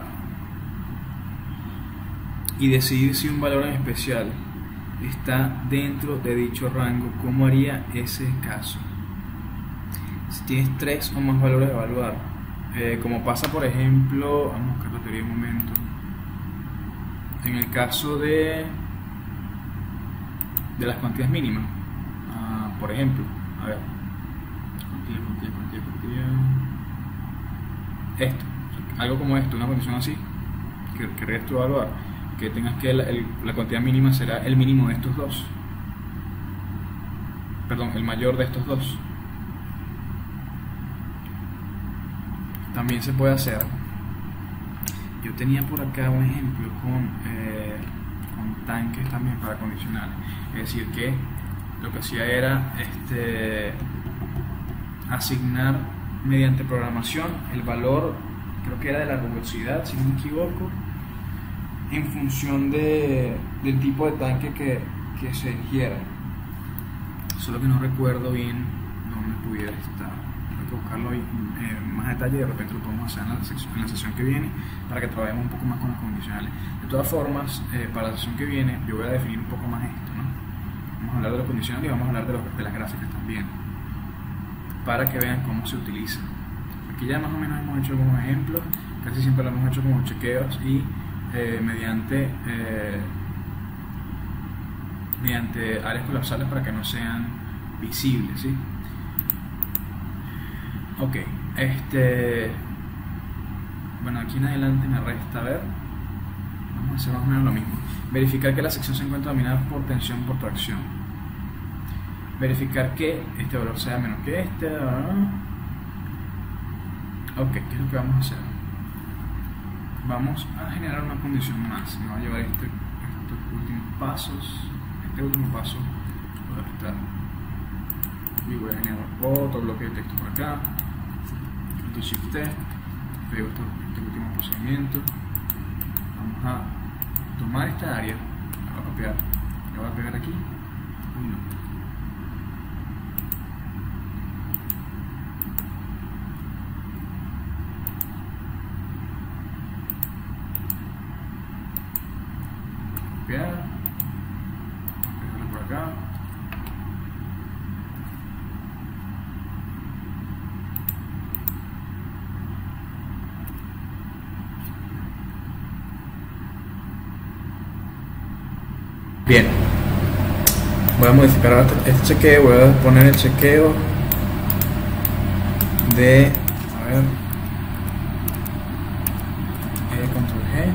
y decidir si un valor en especial está dentro de dicho rango, ¿cómo haría ese caso? Si tienes tres o más valores a evaluar, como pasa por ejemplo, vamos a buscar la teoría un momento, en el caso de las cuantías mínimas, por ejemplo, a ver, esto, algo como esto, una condición así, que querrías tú evaluar, que tengas que la cantidad mínima será el mínimo de estos dos, perdón, el mayor de estos dos. También se puede hacer, yo tenía por acá un ejemplo con tanques también para condicionales, es decir que lo que hacía era asignar mediante programación el valor, creo que era de la rugosidad si no me equivoco, en función del tipo de tanque que se eligiera, solo que no recuerdo bien dónde pudiera estar. Hay que buscarlo más detalle, de repente lo podemos hacer en la sesión que viene para que trabajemos un poco más con los condicionales. De todas formas, para la sesión que viene yo voy a definir un poco más esto, ¿no? Vamos a hablar de los condicionales y vamos a hablar de las gráficas también, para que vean cómo se utiliza. Aquí ya más o menos hemos hecho algunos ejemplos, casi siempre lo hemos hecho como chequeos y mediante áreas colapsables para que no sean visibles, ¿sí? Ok, bueno, aquí en adelante me resta, a ver, vamos a hacer más o menos lo mismo. Verificar que la sección se encuentra dominada por tensión por tracción. Verificar que este valor sea menos que este. Ok, ¿qué es lo que vamos a hacer? Vamos a generar una condición más. Me va a llevar estos últimos pasos. Este último paso va a estar. Y voy a generar otro bloque de texto por acá. Shift T, pego este último procedimiento. Vamos a tomar esta área, la voy a copiar, la voy a pegar aquí. Copiar, pegarla por acá. Bien, voy a modificar ahora este chequeo, voy a poner el chequeo de, a ver, control G,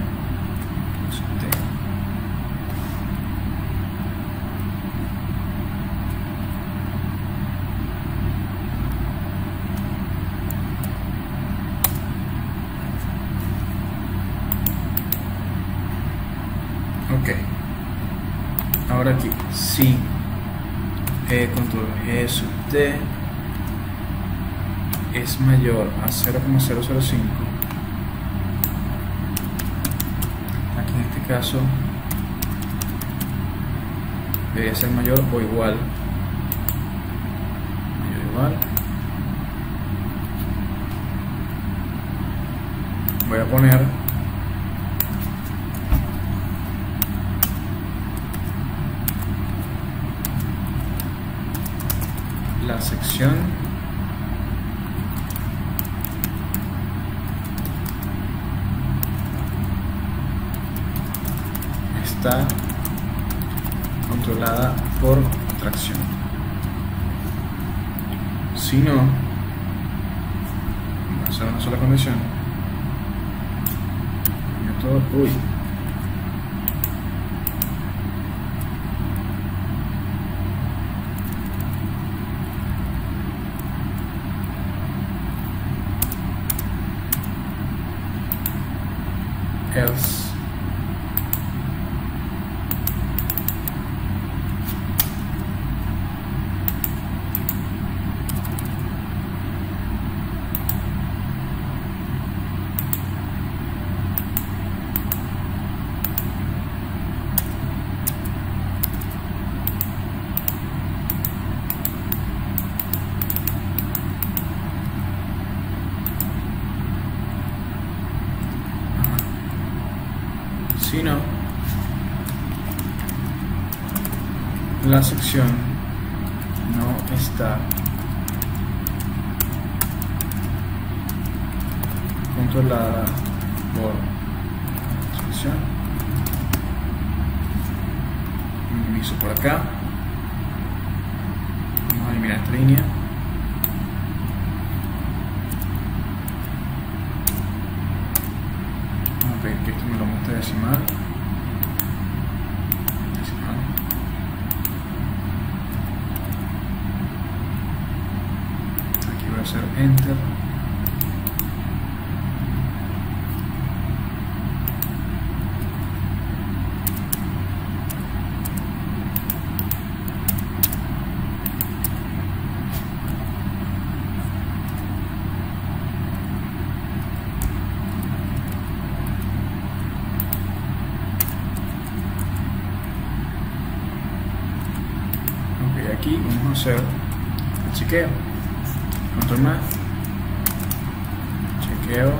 ok. Ahora aquí, si control G sub T es mayor a 0,005, aquí en este caso debería ser mayor o igual. Mayor o igual. Voy a poner la sección está controlada por tracción. Si no, va a ser una sola condición. Método, uy. Else. Si no, la sección no está controlada por sección. Minimizo por acá. Vamos a eliminar esta línea. Que esto me lo muestre decimal. Aquí voy a hacer enter. Aquí vamos a hacer el chequeo. Control más. Chequeo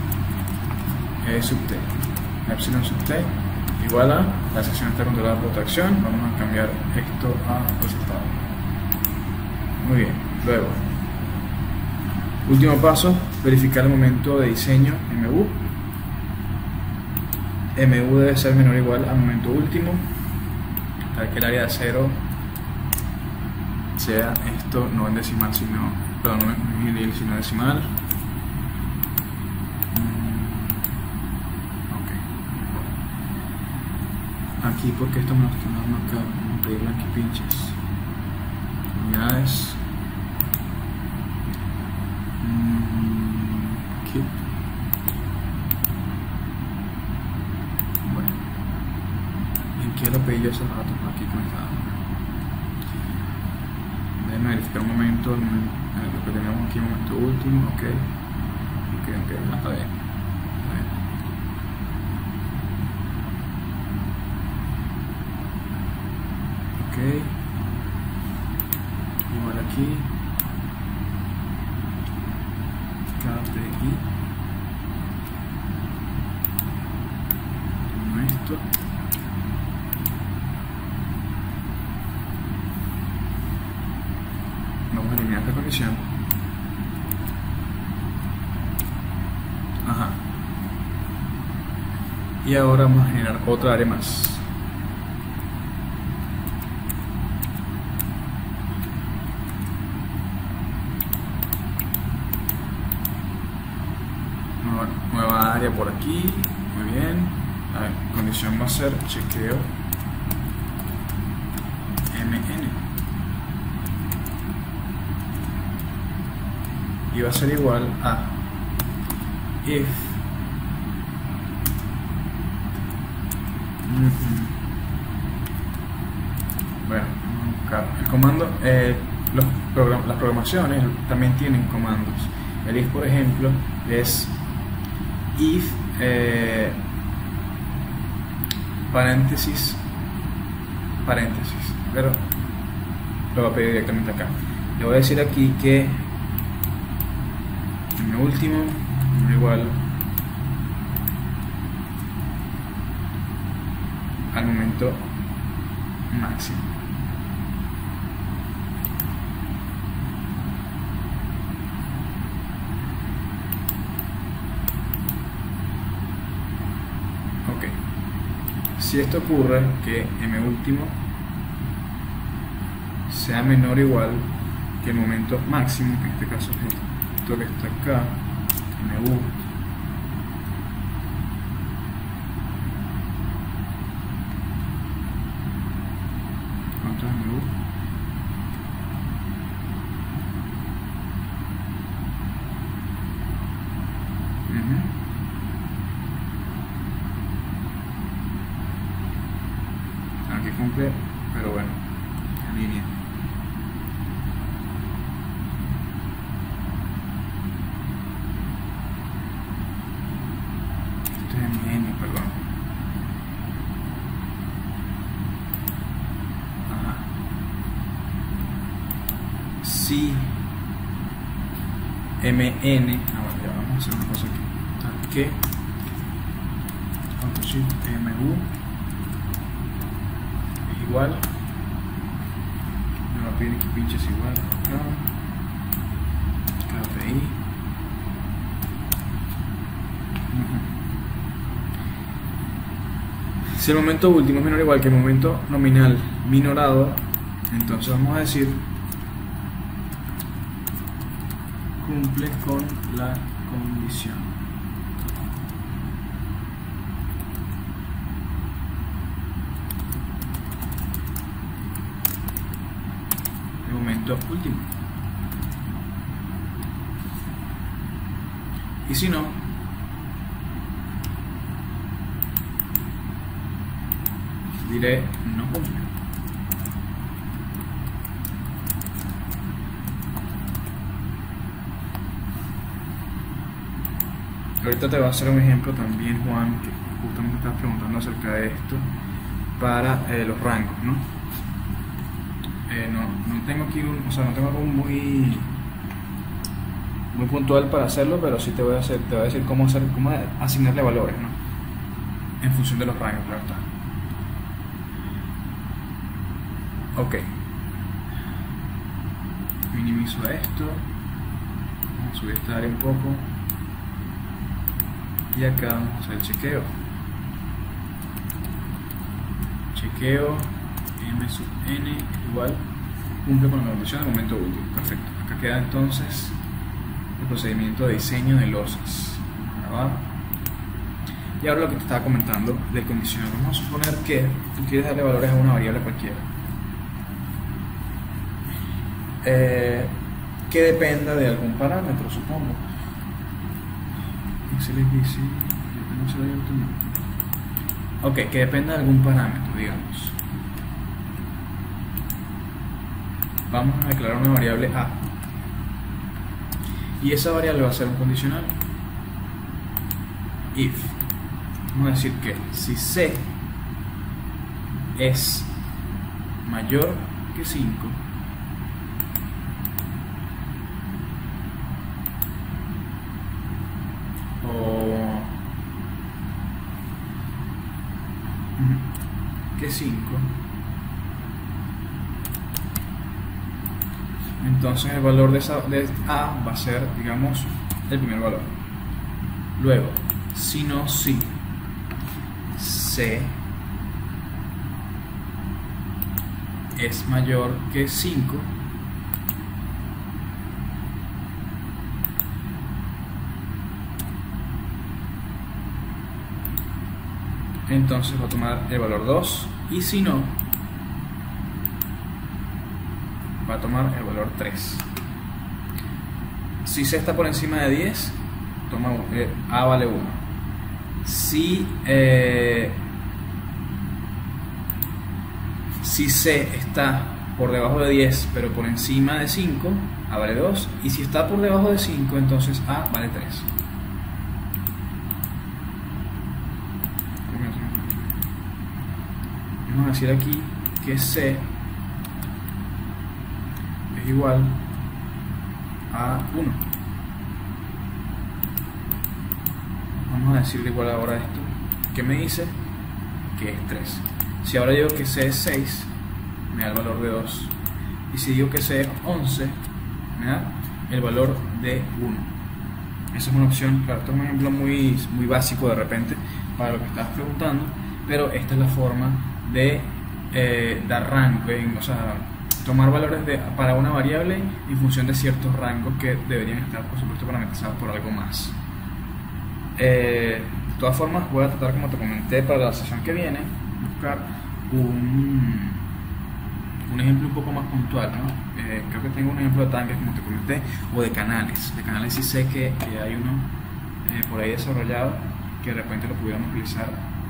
E sub T. Epsilon sub T igual a la sección está controlada por tracción. Vamos a cambiar esto a resultado. Muy bien. Luego, último paso, verificar el momento de diseño MU. MU debe ser menor o igual al momento último, para que el área de cero sea esto, no en decimal, sino, perdón, no en mil, sino decimal. Ok. Aquí, porque esto me lo está dando acá, vamos a pedirle aquí pinches. Unidades. Aquí. Bueno. ¿En qué lo pedí yo hace rato? Aquí conectado. Verificar un momento, lo que tenemos aquí, momento último, ok, a ver, ok, igual aquí, KTI, como esto. Vamos a eliminar esta condición. Ajá. Y ahora vamos a generar otra área más. Nueva área por aquí. Muy bien. La condición va a ser chequeo MN. Y va a ser igual a if bueno, el comando, las programaciones también tienen comandos. El if, por ejemplo, es if paréntesis, pero lo voy a pedir directamente acá. Le voy a decir aquí que m último igual al momento máximo. Ok, si esto ocurre, que m último sea menor o igual que el momento máximo, que en este caso es esto que está acá, mu. ¿Cuánto es mu? Aquí cumple, pero bueno, en línea. Perdón. Ajá. Si mn, bueno, ya vamos a hacer una cosa aquí. Que Ctrl Shift mu es igual. Me va a pedir que pinches igual acá. KPI. Si el momento último es menor o igual que el momento nominal minorado, entonces vamos a decir cumple con la condición. El momento último. Y si no, diré no cumple. Ahorita te voy a hacer un ejemplo también, Juan, que justamente estás preguntando acerca de esto para los rangos, ¿no? No tengo aquí no tengo algo muy puntual para hacerlo, pero sí te voy a decir cómo asignarle valores, ¿no? En función de los rangos, claro está. Ok, minimizo esto, vamos a subir esta área un poco y acá vamos a hacer el chequeo m sub n igual cumple con la condición del momento último. Perfecto, acá queda entonces el procedimiento de diseño de losas. Grabar. Y ahora lo que te estaba comentando del condicional, vamos a suponer que tú quieres darle valores a una variable cualquiera que dependa de algún parámetro, supongo. Ok, que dependa de algún parámetro, digamos. Vamos a declarar una variable a y esa variable va a ser un condicional if. Vamos a decir que si c es mayor que 5, o que 5, entonces el valor de A va a ser, digamos, el primer valor. Luego, si no, si C es mayor que 5, entonces va a tomar el valor 2, y si no, va a tomar el valor 3. Si C está por encima de 10, toma A vale 1. Si C está por debajo de 10 pero por encima de 5, A vale 2, y si está por debajo de 5, entonces A vale 3. Vamos a decir aquí que C es igual a 1. Vamos a decirle igual ahora esto, que me dice que es 3. Si ahora digo que C es 6, me da el valor de 2. Y si digo que C es 11, me da el valor de 1. Esa es una opción, claro, esto es un ejemplo muy básico de repente para lo que estabas preguntando, pero esta es la forma de dar rango, o sea, tomar valores para una variable en función de ciertos rangos que deberían estar, por supuesto, parametrizados por algo más. De todas formas, voy a tratar, como te comenté, para la sesión que viene, buscar un ejemplo un poco más puntual, ¿no? Creo que tengo un ejemplo de tanques, como te comenté, o de canales. De canales sí sé que hay uno por ahí desarrollado que de repente lo pudiéramos utilizar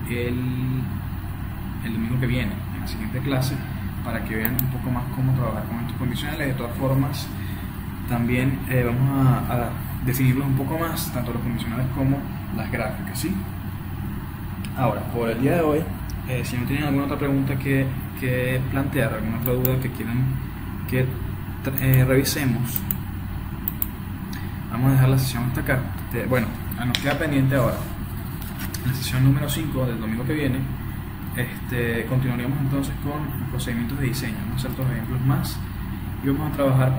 el domingo que viene, en la siguiente clase, para que vean un poco más cómo trabajar con estos condicionales. De todas formas, también vamos a definirlos un poco más, tanto los condicionales como las gráficas, ¿sí? Ahora, por el día de hoy, si no tienen alguna otra pregunta que plantear, alguna otra duda que quieran que revisemos, vamos a dejar la sesión hasta acá. Bueno, nos queda pendiente ahora la sesión número 5 del domingo que viene. Continuaríamos entonces con procedimientos de diseño. Vamos a hacer otros ejemplos más y vamos a trabajar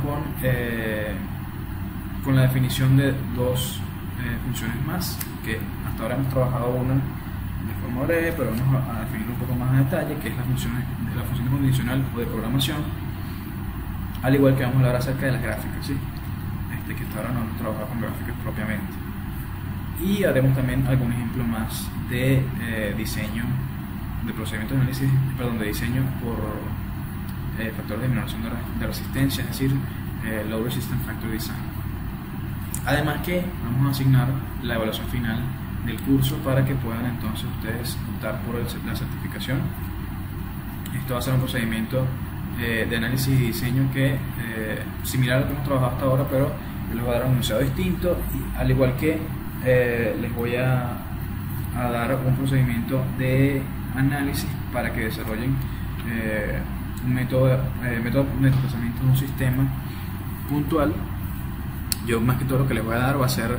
con la definición de dos funciones más, que hasta ahora hemos trabajado una de forma breve, pero vamos a definir un poco más a detalle, que es la función condicional o de programación, al igual que vamos a hablar acerca de las gráficas, ¿sí? Que hasta ahora no hemos trabajado con gráficas propiamente, y haremos también algún ejemplo más de diseño de procedimientos de análisis, de diseño por factores de disminución de resistencia, es decir, Low Resistance Factor Design. Además que vamos a asignar la evaluación final del curso para que puedan entonces ustedes optar por la certificación. Esto va a ser un procedimiento de análisis y diseño que similar a lo que hemos trabajado hasta ahora, pero yo les voy a dar un enunciado distinto, y al igual que les voy a dar un procedimiento de análisis para que desarrollen un método de desplazamiento de un sistema puntual. Yo más que todo lo que les voy a dar va a ser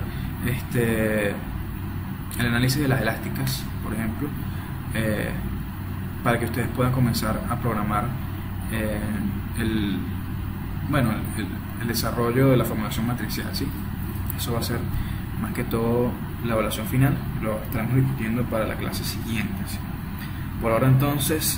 el análisis de las elásticas, por ejemplo, para que ustedes puedan comenzar a programar el desarrollo de la formulación matricial, ¿sí? Eso va a ser más que todo la evaluación final, lo estaremos discutiendo para la clase siguiente, ¿sí? Por ahora entonces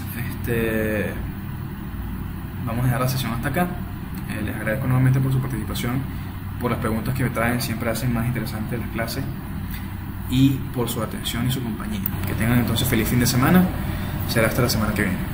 vamos a dejar la sesión hasta acá. Les agradezco nuevamente por su participación, por las preguntas que me traen, siempre hacen más interesantes las clases, y por su atención y su compañía. Que tengan entonces feliz fin de semana. Será hasta la semana que viene.